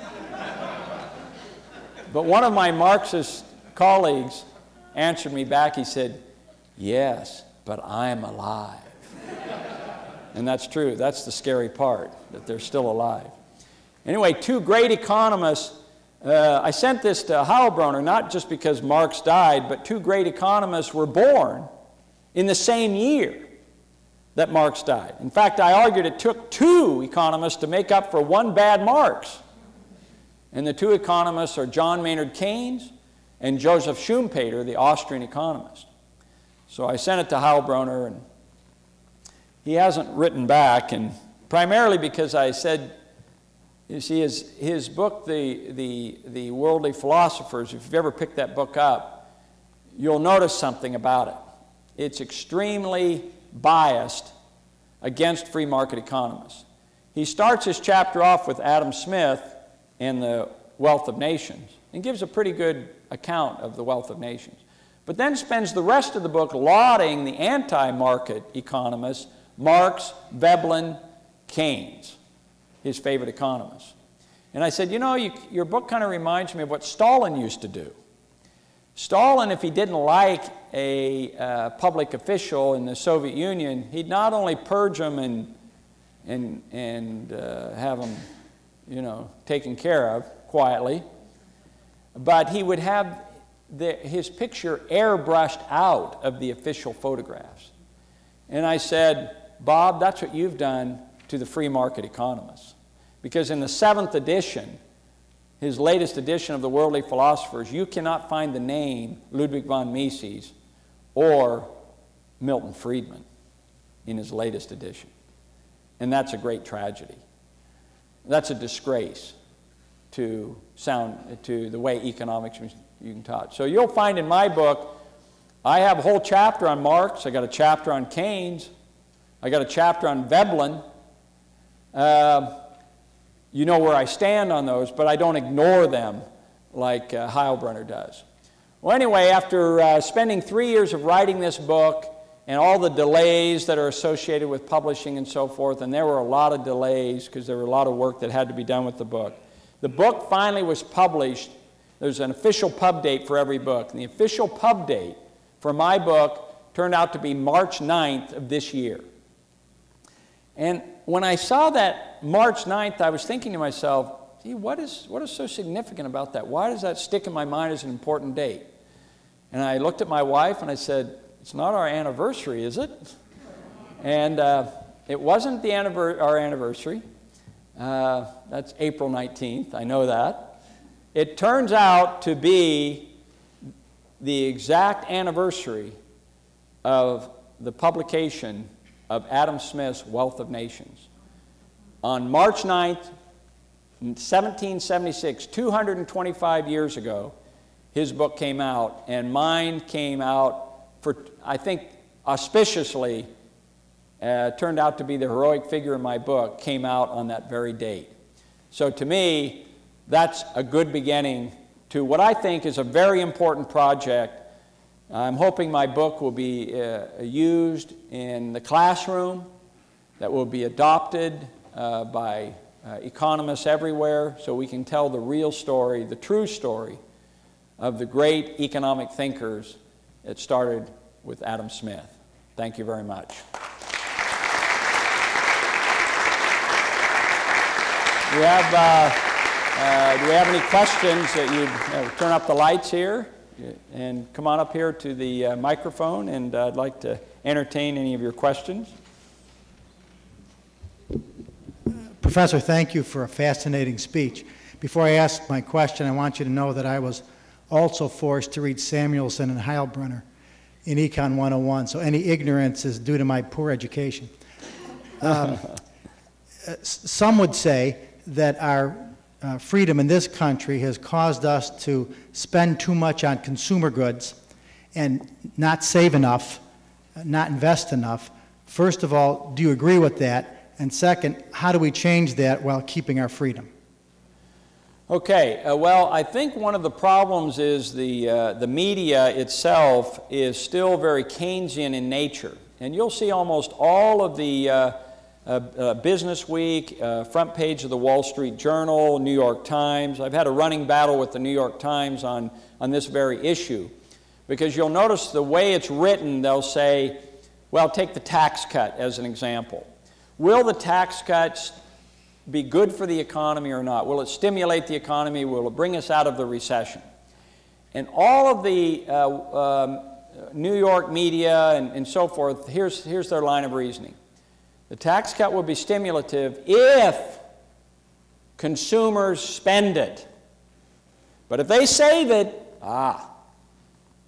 [SPEAKER 2] But one of my Marxist colleagues answered me back. He said, yes, but I'm alive. And that's true. That's the scary part, that they're still alive. Anyway, two great economists. Uh, I sent this to Heilbroner, not just because Marx died, but two great economists were born in the same year that Marx died. In fact, I argued it took two economists to make up for one bad Marx. And the two economists are John Maynard Keynes and Joseph Schumpeter, the Austrian economist. So I sent it to Heilbronner, and he hasn't written back, and primarily because I said, you see, his, his book, the, the, the Worldly Philosophers, if you've ever picked that book up, you'll notice something about it. It's extremely biased against free market economists. He starts his chapter off with Adam Smith and the Wealth of Nations, and gives a pretty good account of the wealth of nations, but then spends the rest of the book lauding the anti-market economists, Marx, Veblen, Keynes, his favorite economists. And I said, you know, you, your book kind of reminds me of what Stalin used to do. Stalin, if he didn't like a uh, public official in the Soviet Union, he'd not only purge them and, and, and uh, have them, you know, taken care of quietly, but he would have the, his picture airbrushed out of the official photographs. And I said, Bob, that's what you've done to the free market economists. Because in the seventh edition, his latest edition of the Worldly Philosophers, you cannot find the name Ludwig von Mises or Milton Friedman in his latest edition. And that's a great tragedy. That's a disgrace to sound to the way economics you can taught. So you'll find in my book, I have a whole chapter on Marx. I got a chapter on Keynes. I got a chapter on Veblen. Uh, you know where I stand on those, but I don't ignore them like uh, Heilbronner does. Well, anyway, after uh, spending three years of writing this book and all the delays that are associated with publishing and so forth, and there were a lot of delays because there were a lot of work that had to be done with the book. The book finally was published. There's an official pub date for every book. And the official pub date for my book turned out to be March ninth of this year. And when I saw that March ninth, I was thinking to myself, gee, what is, what is so significant about that? Why does that stick in my mind as an important date? And I looked at my wife and I said, it's not our anniversary, is it? And uh, it wasn't the anniver- our anniversary. Uh, that's April nineteenth, I know that. It turns out to be the exact anniversary of the publication of Adam Smith's Wealth of Nations. On March ninth, seventeen seventy-six, two hundred twenty-five years ago, his book came out, and mine came out for, I think, auspiciously, uh, turned out to be the heroic figure in my book, came out on that very date. So to me, that's a good beginning to what I think is a very important project. I'm hoping my book will be uh, used in the classroom, that will be adopted uh, by uh, economists everywhere, so we can tell the real story, the true story of the great economic thinkers that started with Adam Smith. Thank you very much. Do we have, uh, uh, do we have any questions that you'd uh, turn up the lights here and come on up here to the uh, microphone, and uh, I'd like to entertain any of your questions.
[SPEAKER 3] Professor, thank you for a fascinating speech. Before I ask my question, I want you to know that I was also forced to read Samuelson and Heilbronner in Econ one oh one, so any ignorance is due to my poor education. Um, some would say that our uh, freedom in this country has caused us to spend too much on consumer goods and not save enough, not invest enough. First of all, do you agree with that? And second, how do we change that while keeping our freedom?
[SPEAKER 2] Okay, uh, well, I think one of the problems is the, uh, the media itself is still very Keynesian in nature. And you'll see almost all of the uh, uh, uh, Business Week, uh, front page of the Wall Street Journal, New York Times. I've had a running battle with the New York Times on, on this very issue. Because you'll notice the way it's written, they'll say, well, take the tax cut as an example. Will the tax cuts be good for the economy or not? Will it stimulate the economy? Will it bring us out of the recession? And all of the uh, um, New York media and, and so forth, here's, here's their line of reasoning. The tax cut will be stimulative if consumers spend it. But if they save it, ah,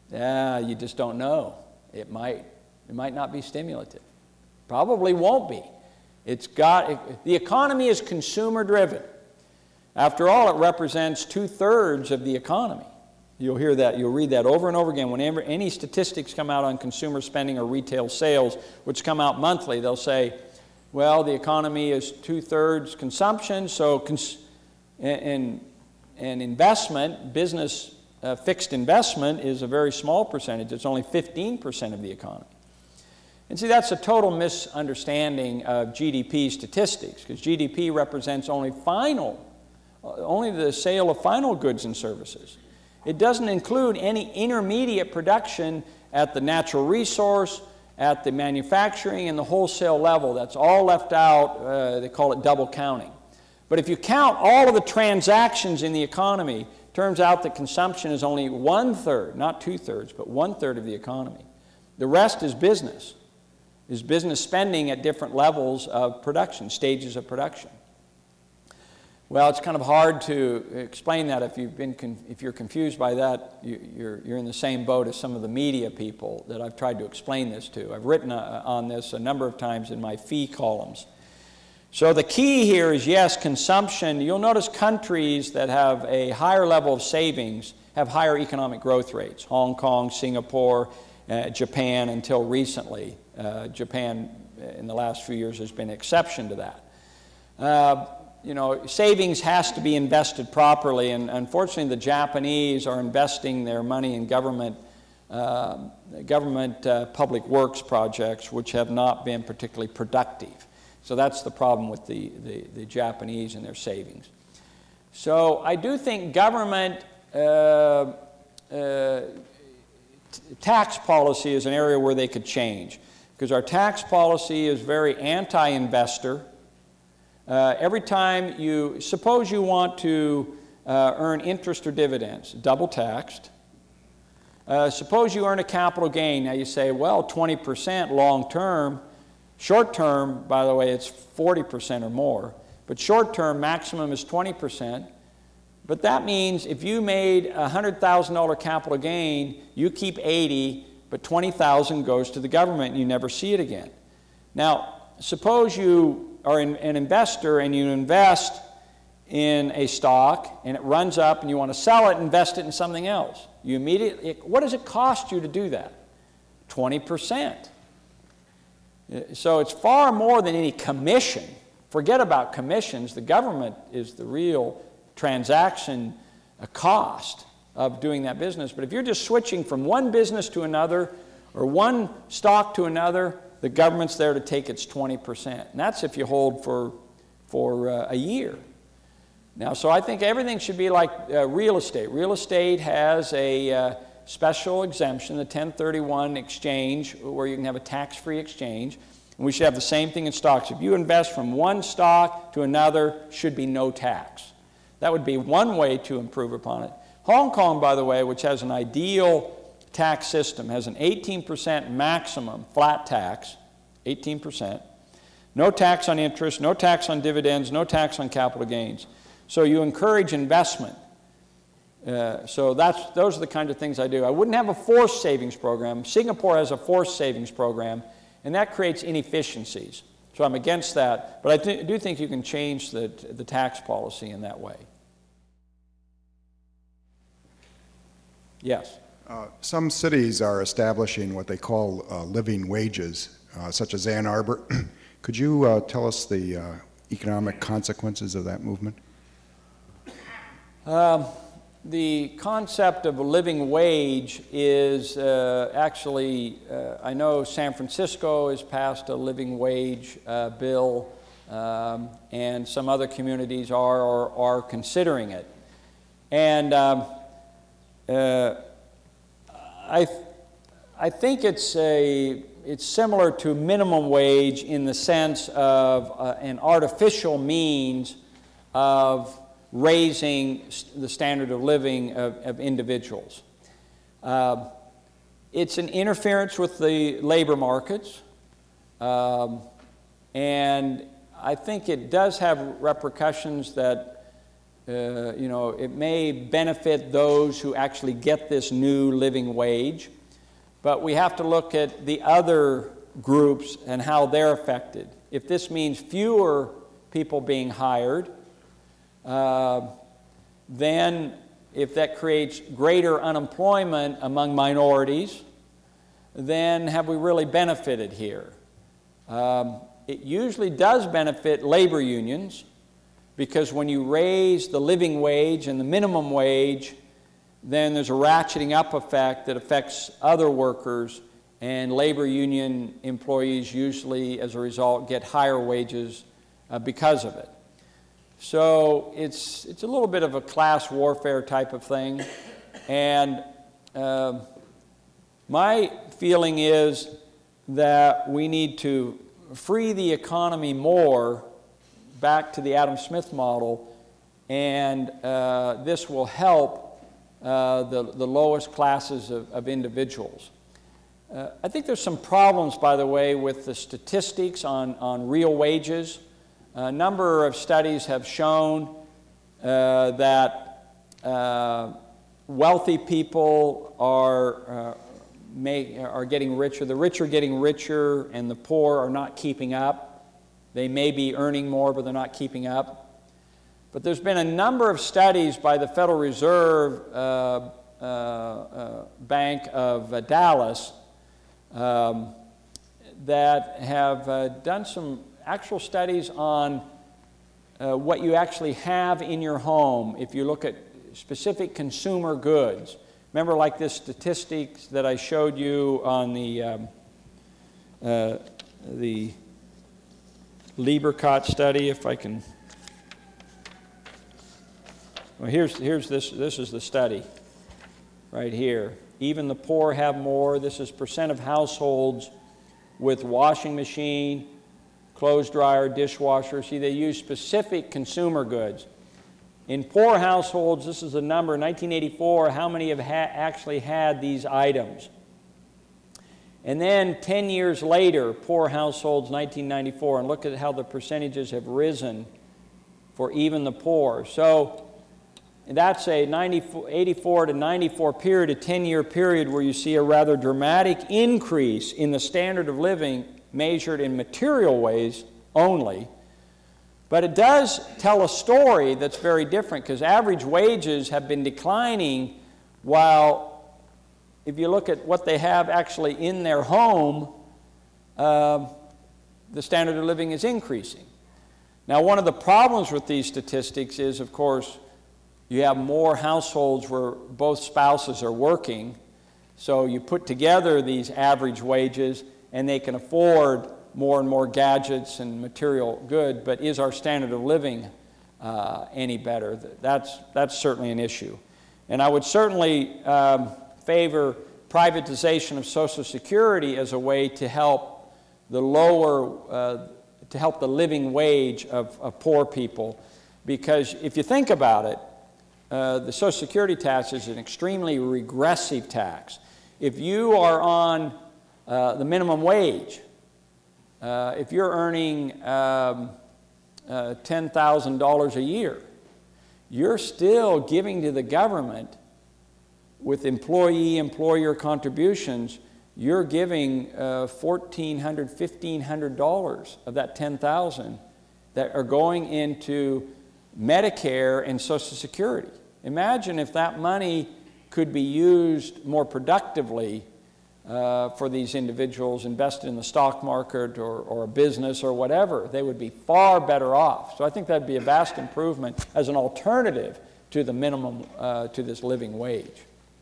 [SPEAKER 2] Yeah, you just don't know. It might, it might not be stimulative. Probably won't be. It's got, it, the economy is consumer driven. After all, it represents two-thirds of the economy. You'll hear that, you'll read that over and over again. Whenever any statistics come out on consumer spending or retail sales, which come out monthly, they'll say, well, the economy is two-thirds consumption, so cons and, and investment, business uh, fixed investment is a very small percentage. It's only fifteen percent of the economy. And see, that's a total misunderstanding of G D P statistics, because G D P represents only final, only the sale of final goods and services. It doesn't include any intermediate production at the natural resource, at the manufacturing, and the wholesale level. That's all left out. Uh, they call it double counting. But if you count all of the transactions in the economy, it turns out that consumption is only one-third, not two-thirds, but one-third of the economy. The rest is business, is business spending at different levels of production, stages of production. Well, it's kind of hard to explain that. If you've been, con if you're confused by that, you, you're, you're in the same boat as some of the media people that I've tried to explain this to. I've written uh, on this a number of times in my fee columns. So the key here is, yes, consumption. You'll notice countries that have a higher level of savings have higher economic growth rates. Hong Kong, Singapore, uh, Japan until recently. Uh, Japan in the last few years has been an exception to that. Uh, You know, savings has to be invested properly, and unfortunately the Japanese are investing their money in government, uh, government uh, public works projects, which have not been particularly productive. So that's the problem with the, the, the Japanese and their savings. So I do think government uh, uh, tax policy is an area where they could change, because our tax policy is very anti-investor. Uh, every time you, suppose you want to uh, earn interest or dividends, double taxed. Uh, suppose you earn a capital gain. Now you say, well, twenty percent long term. Short term, by the way, it's forty percent or more. But short term, maximum is twenty percent. But that means if you made a one hundred thousand dollar capital gain, you keep eighty, but twenty thousand goes to the government and you never see it again. Now, suppose you are an investor and you invest in a stock and it runs up and you want to sell it, invest it in something else. You immediately, what does it cost you to do that? twenty percent. So it's far more than any commission. Forget about commissions. The government is the real transaction cost of doing that business. But if you're just switching from one business to another or one stock to another, the government's there to take its twenty percent. And that's if you hold for, for uh, a year. Now, so I think everything should be like uh, real estate. Real estate has a uh, special exemption, the ten thirty-one exchange, where you can have a tax-free exchange. And we should have the same thing in stocks. If you invest from one stock to another, should be no tax. That would be one way to improve upon it. Hong Kong, by the way, which has an ideal tax system, has an eighteen percent maximum flat tax, eighteen percent. No tax on interest, no tax on dividends, no tax on capital gains. So you encourage investment. Uh, so that's, those are the kind of things I do. I wouldn't have a forced savings program. Singapore has a forced savings program, and that creates inefficiencies. So I'm against that, but I th do think you can change the, the tax policy in that way. Yes?
[SPEAKER 4] Uh, some cities are establishing what they call uh, living wages, uh, such as Ann Arbor. Could you uh, tell us the uh, economic consequences of that movement?
[SPEAKER 2] Um, the concept of a living wage is uh, actually, uh, I know San Francisco has passed a living wage uh, bill, um, and some other communities are or are considering it. And um, uh, I, th I think it's, a, it's similar to minimum wage in the sense of uh, an artificial means of raising the standard of living of, of individuals. Uh, it's an interference with the labor markets, um, and I think it does have repercussions that Uh, you know, it may benefit those who actually get this new living wage, but we have to look at the other groups and how they're affected. If this means fewer people being hired, uh, then if that creates greater unemployment among minorities, then have we really benefited here? Um, it usually does benefit labor unions, because when you raise the living wage and the minimum wage, then there's a ratcheting up effect that affects other workers, and labor union employees usually, as a result, get higher wages uh, because of it. So it's, it's a little bit of a class warfare type of thing, and uh, my feeling is that we need to free the economy more back to the Adam Smith model, and uh, this will help uh, the, the lowest classes of, of individuals. Uh, I think there's some problems, by the way, with the statistics on, on real wages. A number of studies have shown uh, that uh, wealthy people are, uh, may, are getting richer. The rich are getting richer, and the poor are not keeping up. They may be earning more, but they're not keeping up. But there's been a number of studies by the Federal Reserve uh, uh, uh, Bank of uh, Dallas um, that have uh, done some actual studies on uh, what you actually have in your home if you look at specific consumer goods. Remember, like this statistics that I showed you on the, um, uh, the Lieberkot study, if I can. Well, here's, here's this, this is the study right here. Even the poor have more. This is percent of households with washing machine, clothes dryer, dishwasher. See, they use specific consumer goods. In poor households, this is the number, nineteen eighty-four, how many have ha actually had these items? And then ten years later, poor households, nineteen ninety-four, and look at how the percentages have risen for even the poor. So that's a eighty-four to ninety-four period, a ten-year period where you see a rather dramatic increase in the standard of living measured in material ways only. But it does tell a story that's very different, because average wages have been declining while, if you look at what they have actually in their home, uh, the standard of living is increasing. Now, one of the problems with these statistics is, of course, you have more households where both spouses are working, so you put together these average wages and they can afford more and more gadgets and material good, but is our standard of living uh, any better? That's, that's certainly an issue. And I would certainly um, favor privatization of Social Security as a way to help the lower, uh, to help the living wage of, of poor people. Because if you think about it, uh, the Social Security tax is an extremely regressive tax. If you are on uh, the minimum wage, uh, if you're earning um, uh, ten thousand dollars a year, you're still giving to the government with employee-employer contributions, you're giving uh, fourteen hundred dollars, fifteen hundred dollars of that ten thousand dollars that are going into Medicare and Social Security. Imagine if that money could be used more productively uh, for these individuals, invested in the stock market or, or a business or whatever. They would be far better off. So I think that would be a vast improvement as an alternative to the minimum, uh, to this living wage.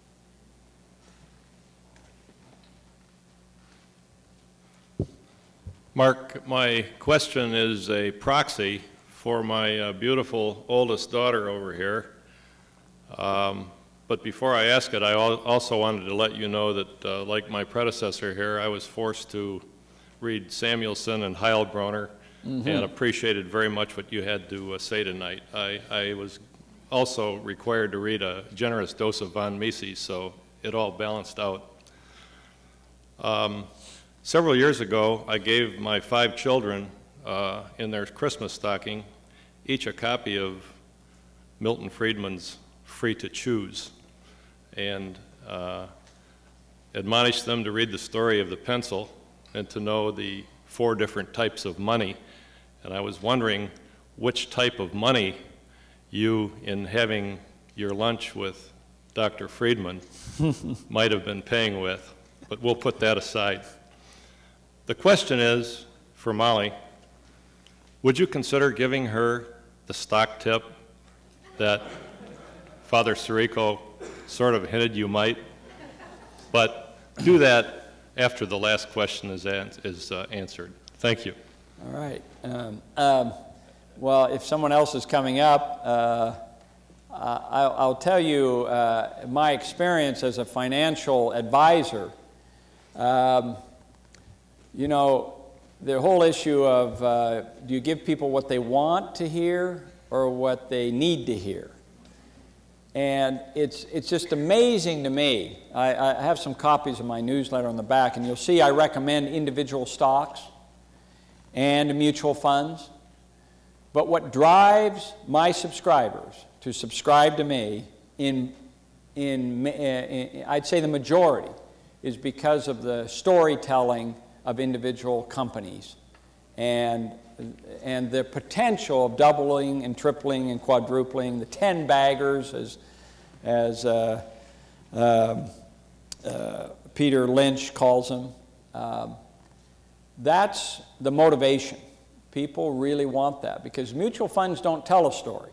[SPEAKER 5] Mark, my question is a proxy for my uh, beautiful oldest daughter over here. Um, but before I ask it, I al also wanted to let you know that, uh, like my predecessor here, I was forced to read Samuelson and Heilbronner, mm-hmm. and appreciated very much what you had to uh, say tonight. I, I was also required to read a generous dose of von Mises, so it all balanced out. Um, Several years ago, I gave my five children uh, in their Christmas stocking each a copy of Milton Friedman's Free to Choose, and uh, admonished them to read the story of the pencil and to know the four different types of money. And I was wondering which type of money you, in having your lunch with Doctor Friedman, might have been paying with, but we'll put that aside. The question is, for Molly, would you consider giving her the stock tip that Father Sirico sort of hinted you might? But do that after the last question is, an is uh, answered. Thank you.
[SPEAKER 2] All right. Um, um, well, if someone else is coming up, uh, I'll, I'll tell you uh, my experience as a financial advisor. Um, you know, the whole issue of uh, do you give people what they want to hear or what they need to hear? And it's, it's just amazing to me. I, I have some copies of my newsletter on the back, and you'll see I recommend individual stocks and mutual funds. But what drives my subscribers to subscribe to me, in, in, in I'd say the majority, is because of the storytelling of individual companies and, and the potential of doubling and tripling and quadrupling, the ten baggers, as, as uh, uh, uh, Peter Lynch calls them. Um, that's the motivation. People really want that because mutual funds don't tell a story.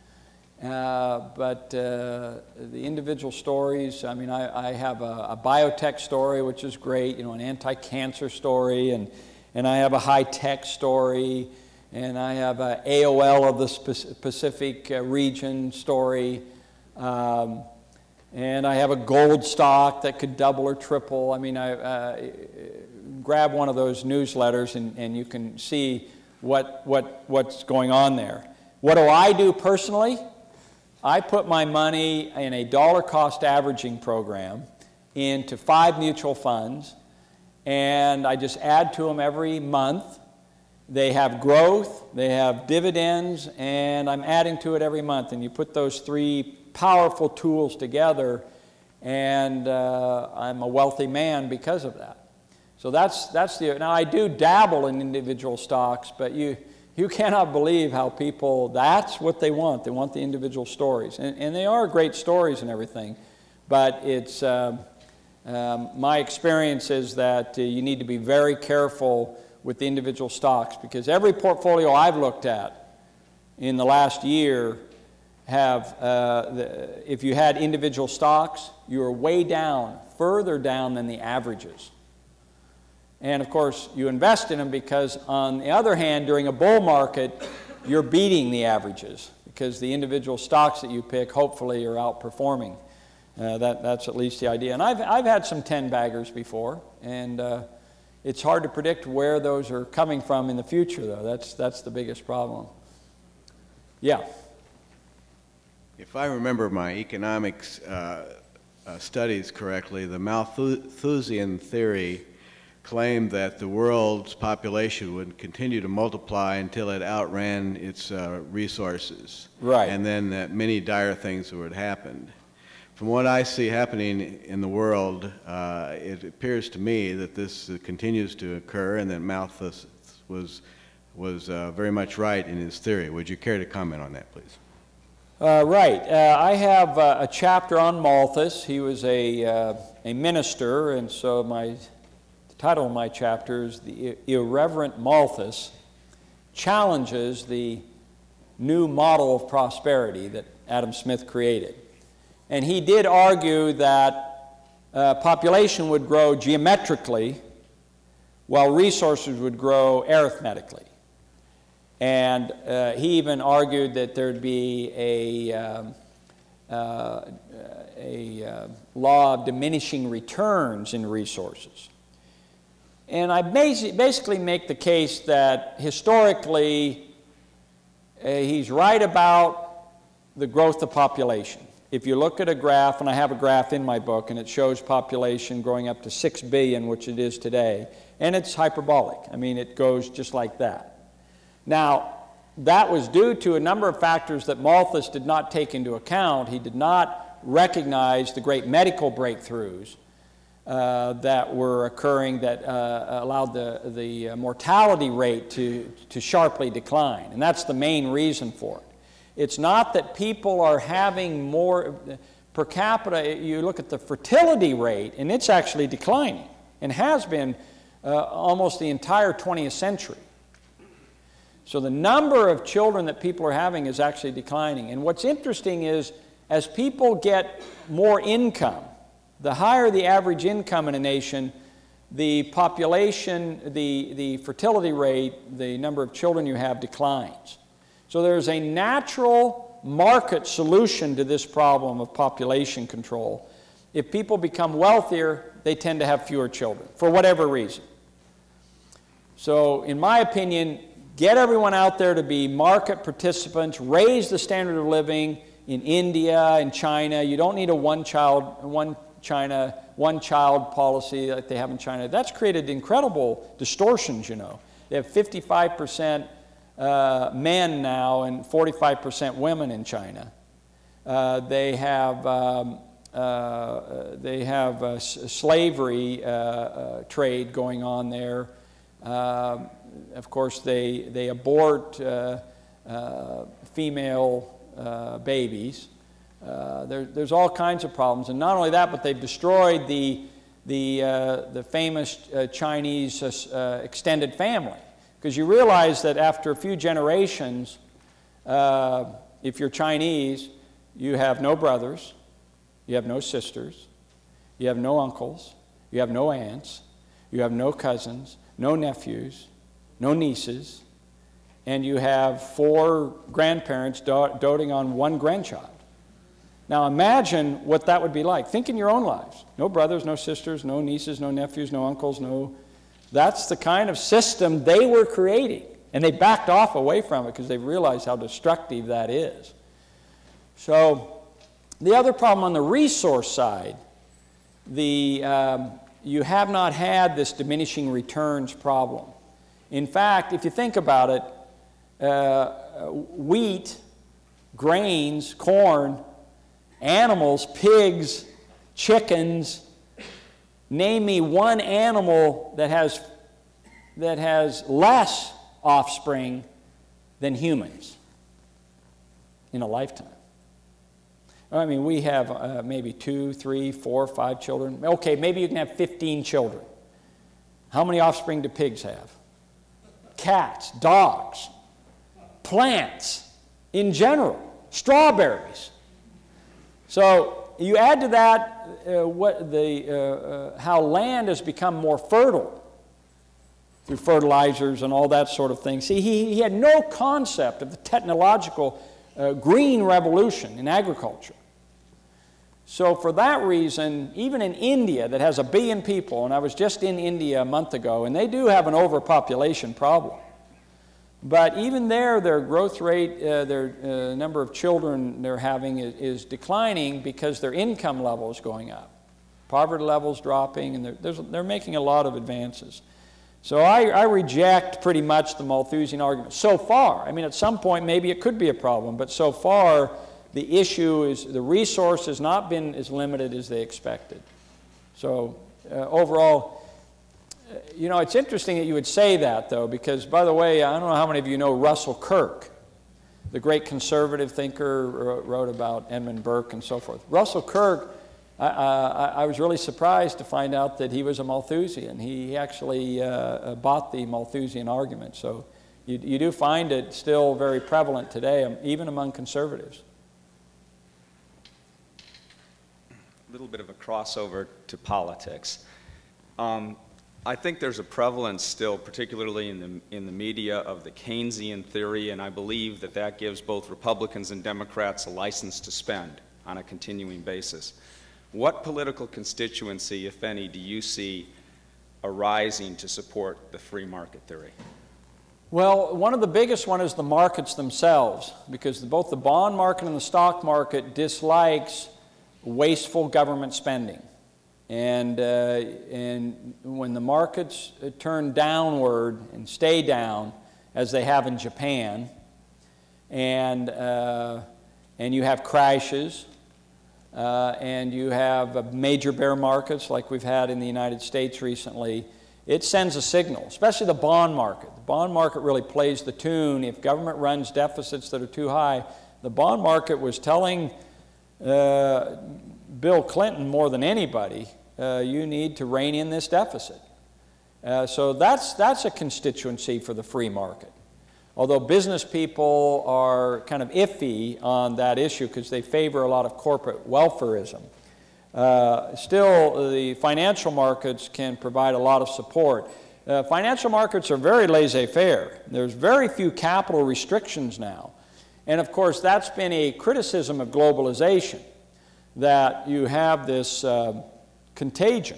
[SPEAKER 2] Uh, but uh, the individual stories, I mean, I, I have a, a biotech story, which is great, you know, an anti-cancer story, and, and I have a high-tech story, and I have a A O L of the Pacific uh, region story, um, and I have a gold stock that could double or triple. I mean, I uh, grab one of those newsletters, and, and you can see what, what, what's going on there. What do I do personally? I put my money in a dollar cost averaging program into five mutual funds, and I just add to them every month. They have growth, they have dividends, and I'm adding to it every month. And you put those three powerful tools together, and uh, I'm a wealthy man because of that. So that's, that's the, now I do dabble in individual stocks, but you, You cannot believe how people, that's what they want. They want the individual stories. And, and they are great stories and everything. But it's, uh, um, my experience is that uh, you need to be very careful with the individual stocks because every portfolio I've looked at in the last year have, uh, the, if you had individual stocks, you were way down, further down than the averages. And of course, you invest in them because, on the other hand, during a bull market, you're beating the averages because the individual stocks that you pick, hopefully, are outperforming. Uh, that, that's at least the idea. And I've, I've had some ten baggers before, and uh, it's hard to predict where those are coming from in the future, though. That's, that's the biggest problem. Yeah?
[SPEAKER 6] If I remember my economics uh, uh, studies correctly, the Malthusian theory claimed that the world's population would continue to multiply until it outran its uh, resources.
[SPEAKER 2] Right.
[SPEAKER 6] And then that many dire things would happen. From what I see happening in the world, uh, it appears to me that this uh, continues to occur and that Malthus was, was uh, very much right in his theory. Would you care to comment on that, please?
[SPEAKER 2] Uh, right. Uh, I have uh, a chapter on Malthus. He was a, uh, a minister, and so my The title of my chapter is The Irreverent Malthus Challenges the New Model of Prosperity that Adam Smith created. And he did argue that uh, population would grow geometrically while resources would grow arithmetically. And uh, he even argued that there'd be a, um, uh, a uh, law of diminishing returns in resources. And I basically make the case that historically uh, he's right about the growth of population. If you look at a graph, and I have a graph in my book, and it shows population growing up to six billion, which it is today, and it's hyperbolic. I mean, it goes just like that. Now, that was due to a number of factors that Malthus did not take into account. He did not recognize the great medical breakthroughs uh, that were occurring that uh, allowed the, the mortality rate to, to sharply decline. And that's the main reason for it. It's not that people are having more per capita. You look at the fertility rate, and it's actually declining, and has been uh, almost the entire twentieth century. So the number of children that people are having is actually declining. And what's interesting is, as people get more income, the higher the average income in a nation, the population, the, the fertility rate, the number of children you have declines. So there's a natural market solution to this problem of population control. If people become wealthier, they tend to have fewer children, for whatever reason. So in my opinion, get everyone out there to be market participants, raise the standard of living in India and China. You don't need a one-child, one China, one-child policy like they have in China. That's created incredible distortions, you know. They have fifty-five percent uh, men now and forty-five percent women in China. Uh, they have, um, uh, they have uh, slavery uh, uh, trade going on there. Uh, of course, they, they abort uh, uh, female uh, babies. Uh, there, there's all kinds of problems, and not only that, but they've destroyed the, the, uh, the famous uh, Chinese uh, extended family. Because you realize that after a few generations, uh, if you're Chinese, you have no brothers, you have no sisters, you have no uncles, you have no aunts, you have no cousins, no nephews, no nieces, and you have four grandparents do doting on one grandchild. Now imagine what that would be like. Think in your own lives. No brothers, no sisters, no nieces, no nephews, no uncles, no... That's the kind of system they were creating. And they backed off away from it because they realized how destructive that is. So the other problem on the resource side, the, um, you have not had this diminishing returns problem. In fact, if you think about it, uh, wheat, grains, corn, animals, pigs, chickens, name me one animal that has, that has less offspring than humans in a lifetime. I mean, we have uh, maybe two, three, four, five children. Okay, maybe you can have fifteen children. How many offspring do pigs have? Cats, dogs, plants in general, strawberries. So you add to that uh, what the, uh, uh, how land has become more fertile through fertilizers and all that sort of thing. See, he, he had no concept of the technological uh, green revolution in agriculture. So for that reason, even in India that has a billion people, and I was just in India a month ago, and they do have an overpopulation problem. But even there, their growth rate, uh, their uh, number of children they're having is, is declining because their income level is going up. Poverty level is dropping, and they're, they're making a lot of advances. So I, I reject pretty much the Malthusian argument so far. I mean, at some point, maybe it could be a problem, but so far, the issue is the resource has not been as limited as they expected. So uh, overall, uh, you know, it's interesting that you would say that, though, because, by the way, I don't know how many of you know Russell Kirk, the great conservative thinker, wrote about Edmund Burke and so forth. Russell Kirk, I, I, I was really surprised to find out that he was a Malthusian. He actually uh, bought the Malthusian argument. So you, you do find it still very prevalent today, even among conservatives.
[SPEAKER 7] Little bit of a crossover to politics. Um, I think there's a prevalence still, particularly in the, in the media, of the Keynesian theory, and I believe that that gives both Republicans and Democrats a license to spend on a continuing basis. What political constituency, if any, do you see arising to support the free market theory?
[SPEAKER 2] Well, one of the biggest one is the markets themselves, because both the bond market and the stock market dislikes wasteful government spending. And, uh, and when the markets turn downward and stay down, as they have in Japan, and, uh, and you have crashes, uh, and you have uh, major bear markets like we've had in the United States recently, it sends a signal, especially the bond market. The bond market really plays the tune. If government runs deficits that are too high, the bond market was telling uh, Bill Clinton more than anybody, uh, you need to rein in this deficit. Uh, so that's, that's a constituency for the free market. Although business people are kind of iffy on that issue because they favor a lot of corporate welfareism, uh, still the financial markets can provide a lot of support. Uh, financial markets are very laissez-faire. There's very few capital restrictions now. And of course, that's been a criticism of globalization, that you have this uh, contagion,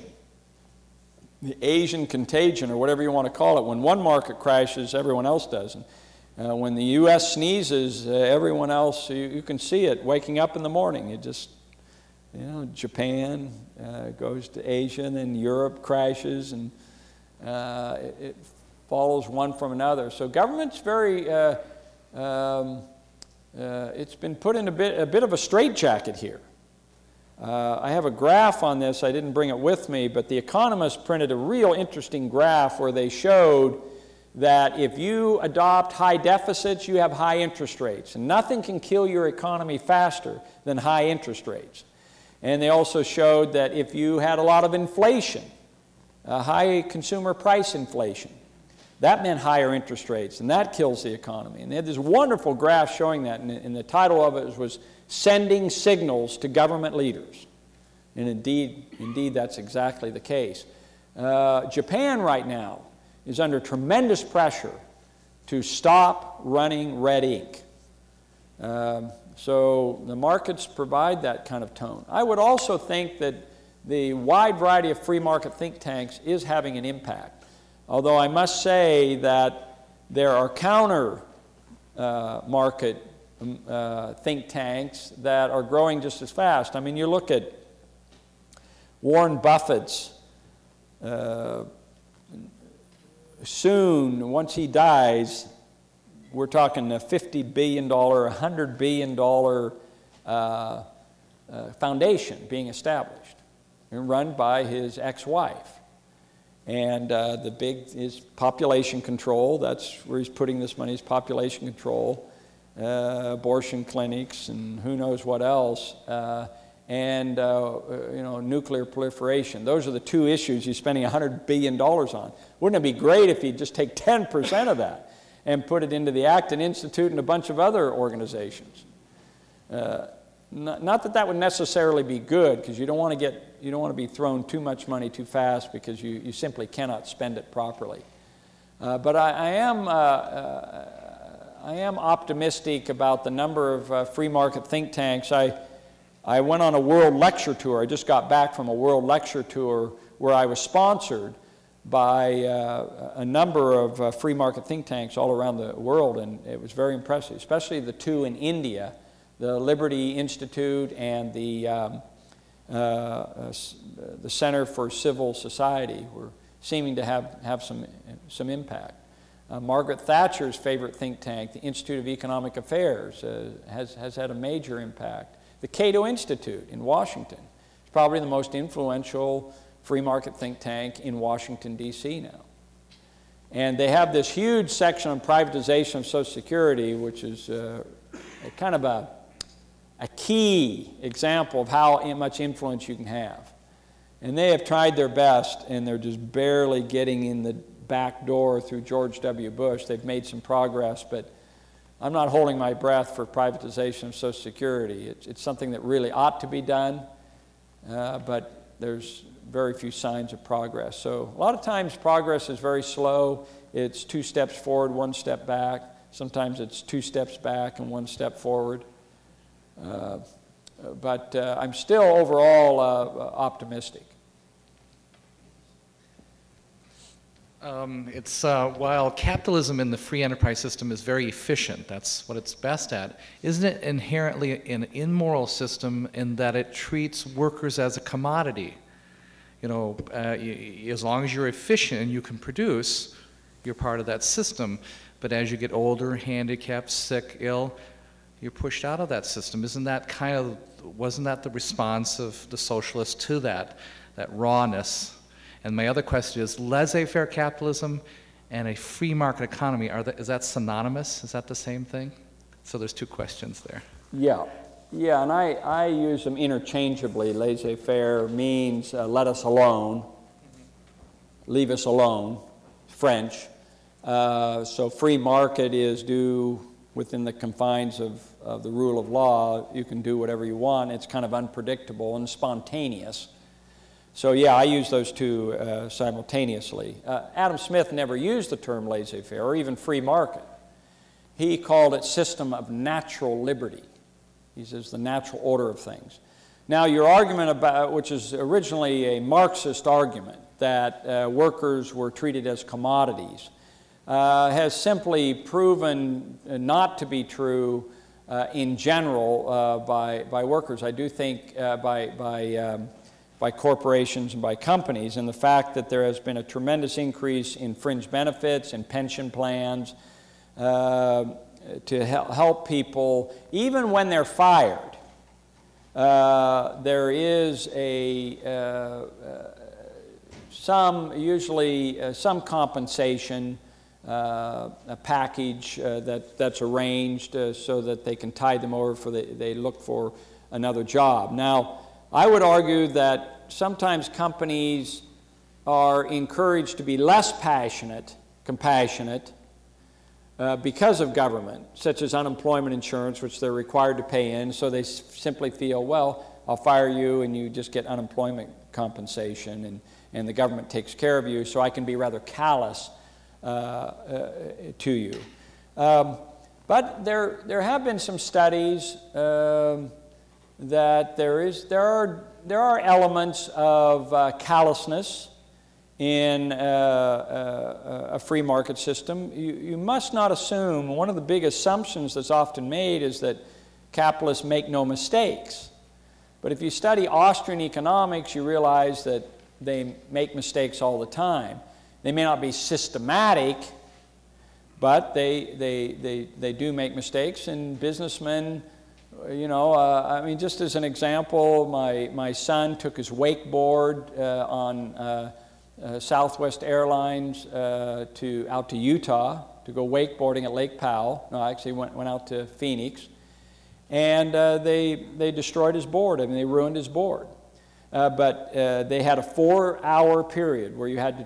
[SPEAKER 2] the Asian contagion, or whatever you want to call it. When one market crashes, everyone else does. And, uh, when the U S sneezes, uh, everyone else, you, you can see it waking up in the morning. It just, you know, Japan uh, goes to Asia, and then Europe crashes, and uh, it, it follows one from another. So government's very, uh, um, uh, it's been put in a bit, a bit of a straitjacket here. Uh, I have a graph on this. I didn't bring it with me, but The Economist printed a real interesting graph where they showed that if you adopt high deficits, you have high interest rates. And nothing can kill your economy faster than high interest rates. And they also showed that if you had a lot of inflation, uh, high consumer price inflation, that meant higher interest rates, and that kills the economy. And they had this wonderful graph showing that, and, and the title of it was Sending Signals to Government Leaders. And indeed, indeed that's exactly the case. Uh, Japan right now is under tremendous pressure to stop running red ink. Um, so the markets provide that kind of tone. I would also think that the wide variety of free market think tanks is having an impact. Although I must say that there are counter uh, market uh, think tanks that are growing just as fast. I mean, you look at Warren Buffett's uh, soon, once he dies, we're talking a fifty billion dollars, one hundred billion dollars uh, uh, foundation being established and run by his ex-wife. And uh, the big is population control. That's where he's putting this money, is population control, uh, abortion clinics, and who knows what else. Uh, and uh, you know, nuclear proliferation. Those are the two issues he's spending one hundred billion dollars on. Wouldn't it be great if he'd just take ten percent of that and put it into the Acton Institute and a bunch of other organizations? Uh, not, not that that would necessarily be good, because you don't want to get, you don't want to be thrown too much money too fast, because you, you simply cannot spend it properly. Uh, but I, I am uh, uh, I am optimistic about the number of uh, free market think tanks. I I went on a world lecture tour. I just got back from a world lecture tour where I was sponsored by uh, a number of uh, free market think tanks all around the world, and it was very impressive, especially the two in India, the Liberty Institute and the, um, uh, uh, the Center for Civil Society were seeming to have, have some, some impact. Uh, Margaret Thatcher's favorite think tank, the Institute of Economic Affairs, uh, has, has had a major impact. The Cato Institute in Washington is probably the most influential free market think tank in Washington, D C now. And they have this huge section on privatization of Social Security, which is uh, a kind of a, a key example of how much influence you can have. And they have tried their best, and they're just barely getting in the back door through George W. Bush. They've made some progress, but I'm not holding my breath for privatization of Social Security. It's, it's something that really ought to be done, uh, but there's very few signs of progress. So a lot of times progress is very slow. It's two steps forward, one step back. Sometimes it's two steps back and one step forward. Uh, but uh, I'm still overall uh, optimistic.
[SPEAKER 8] Um, it's, uh, while capitalism in the free enterprise system is very efficient, that's what it's best at, isn't it inherently an immoral system in that it treats workers as a commodity? You know, uh, y as long as you're efficient and you can produce, you're part of that system. but as you get older, handicapped, sick, ill, you're pushed out of that system. Isn't that kind of, wasn't that the response of the socialists to that, that rawness? And my other question is, laissez-faire capitalism and a free market economy, are that, is that synonymous? Is that the same thing? So there's two questions there.
[SPEAKER 2] Yeah, yeah, and I, I use them interchangeably. Laissez-faire means uh, let us alone, leave us alone, French. Uh, so free market is do within the confines of, of the rule of law. You can do whatever you want. It's kind of unpredictable and spontaneous. So yeah, I use those two uh, simultaneously. Uh, Adam Smith never used the term laissez-faire or even free market. He called it system of natural liberty. He says the natural order of things. Now your argument about, which is originally a Marxist argument, that uh, workers were treated as commodities, uh, has simply proven not to be true uh, in general uh, by, by workers. I do think uh, by, by um, by corporations and by companies, and the fact that there has been a tremendous increase in fringe benefits and pension plans uh, to hel help people, even when they're fired. Uh, there is a uh, uh, some, usually uh, some compensation, uh, a package uh, that, that's arranged uh, so that they can tide them over for the, they look for another job. Now, I would argue that sometimes companies are encouraged to be less passionate, compassionate, uh, because of government, such as unemployment insurance, which they're required to pay in, so they s simply feel, well, I'll fire you and you just get unemployment compensation, and, and the government takes care of you, so I can be rather callous uh, uh, to you. Um, but there, there have been some studies um, that there is there are there are elements of uh, callousness in uh, uh, a free market system. You, you must not assume, one of the big assumptions that's often made is that capitalists make no mistakes. But if you study Austrian economics, you realize that they make mistakes all the time. They may not be systematic, but they, they, they, they do make mistakes, and businessmen, you know, uh, I mean, just as an example, my, my son took his wakeboard uh, on uh, uh, Southwest Airlines uh, to, out to Utah to go wakeboarding at Lake Powell. No, I actually went, went out to Phoenix. And uh, they, they destroyed his board. I mean, they ruined his board. Uh, but uh, they had a four-hour period where you had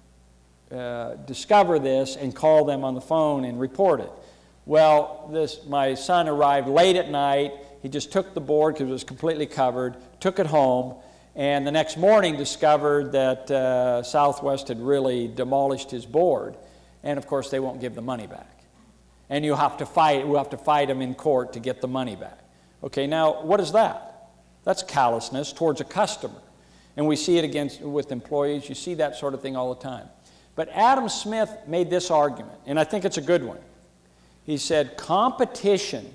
[SPEAKER 2] to uh, discover this and call them on the phone and report it. Well, this, my son arrived late at night. He just took the board because it was completely covered, took it home, and the next morning discovered that uh, Southwest had really demolished his board. And of course, they won't give the money back. And you have to fight, we'll have to fight him in court to get the money back. Okay, now what is that? That's callousness towards a customer. And we see it against, with employees. You see that sort of thing all the time. But Adam Smith made this argument, and I think it's a good one. He said, competition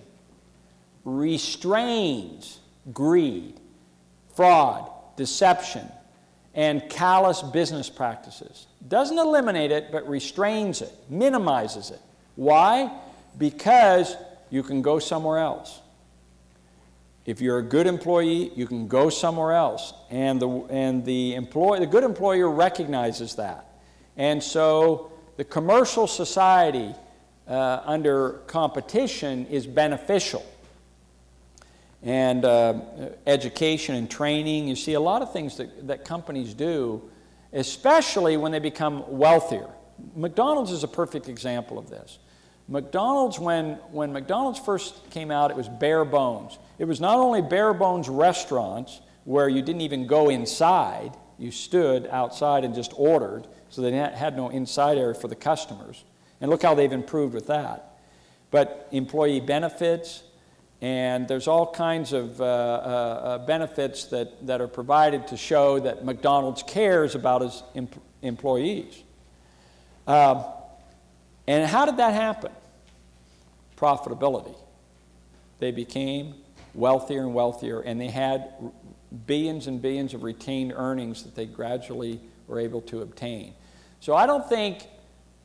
[SPEAKER 2] restrains greed, fraud, deception, and callous business practices. Doesn't eliminate it, but restrains it, minimizes it. Why? Because you can go somewhere else. If you're a good employee, you can go somewhere else. And the, and the, employee, the good employer recognizes that. And so the commercial society Uh, under competition is beneficial. And uh, education and training, you see a lot of things that, that companies do, especially when they become wealthier. McDonald's is a perfect example of this. McDonald's, when, when McDonald's first came out, it was bare bones. It was not only bare bones restaurants where you didn't even go inside, you stood outside and just ordered, so they had no inside area for the customers. And look how they've improved with that. But employee benefits, and there's all kinds of uh, uh, benefits that, that are provided to show that McDonald's cares about its em employees. Uh, and how did that happen? Profitability. They became wealthier and wealthier, and they had billions and billions of retained earnings that they gradually were able to obtain. So I don't think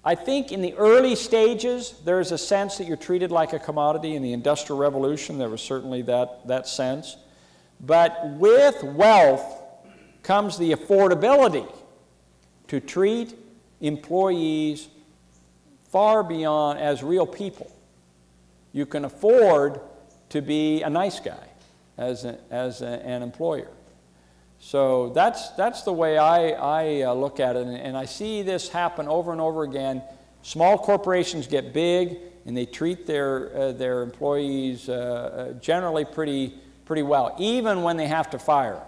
[SPEAKER 2] I think in the early stages, there's a sense that you're treated like a commodity. In the Industrial Revolution, there was certainly that, that sense. But with wealth comes the affordability to treat employees far beyond as real people. You can afford to be a nice guy as, a, as a, an employer. So that's, that's the way I, I uh, look at it, and, and I see this happen over and over again. Small corporations get big, and they treat their, uh, their employees uh, generally pretty, pretty well, even when they have to fire them.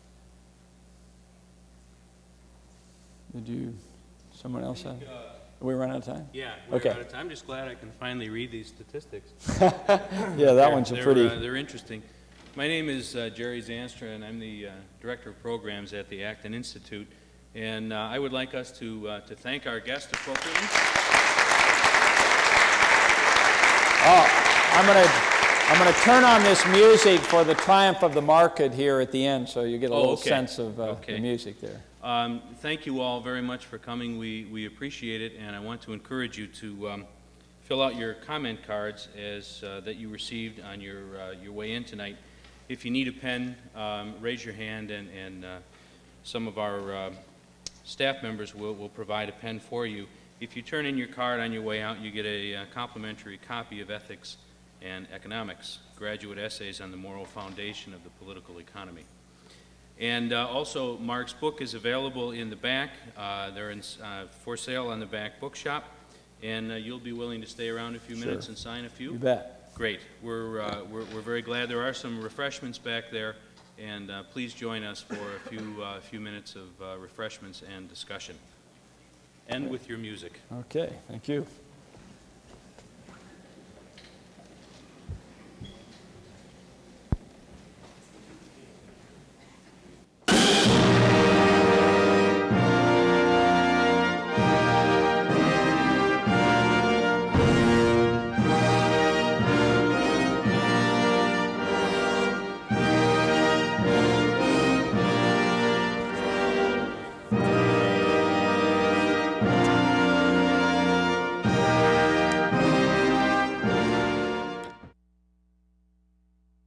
[SPEAKER 2] Did you, someone else have? Uh, we run out of time?
[SPEAKER 9] Yeah, we're
[SPEAKER 2] okay.
[SPEAKER 9] out of time. I'm just glad I can finally read these statistics.
[SPEAKER 2] Yeah, that
[SPEAKER 9] they're,
[SPEAKER 2] one's a
[SPEAKER 9] they're,
[SPEAKER 2] pretty...
[SPEAKER 9] Uh, they're interesting. My name is uh, Jerry Zanstra, and I'm the uh, Director of Programs at the Acton Institute. And uh, I would like us to, uh, to thank our guest appropriately.
[SPEAKER 2] Oh, I'm going to I'm going to turn on this music for the triumph of the market here at the end, so you get a
[SPEAKER 9] oh,
[SPEAKER 2] little
[SPEAKER 9] okay.
[SPEAKER 2] sense of uh,
[SPEAKER 9] okay.
[SPEAKER 2] the music there.
[SPEAKER 9] Um, thank you all very much for coming. We, we appreciate it, and I want to encourage you to um, fill out your comment cards as uh, that you received on your, uh, your way in tonight. If you need a pen, um, raise your hand, and, and uh, some of our uh, staff members will, will provide a pen for you. If you turn in your card on your way out, you get a uh, complimentary copy of Ethics and Economics, Graduate Essays on the Moral Foundation of the Political Economy. And uh, also, Mark's book is available in the back. Uh, they're in, uh, for sale on the back bookshop, and uh, you'll be willing to stay around a few minutes
[SPEAKER 2] Sure.
[SPEAKER 9] and sign a few?
[SPEAKER 2] You bet.
[SPEAKER 9] Great. We're, uh, we're, we're very glad. There are some refreshments back there, and uh, please join us for a few, uh, few minutes of uh, refreshments and discussion. End with your music.
[SPEAKER 2] Okay, thank you.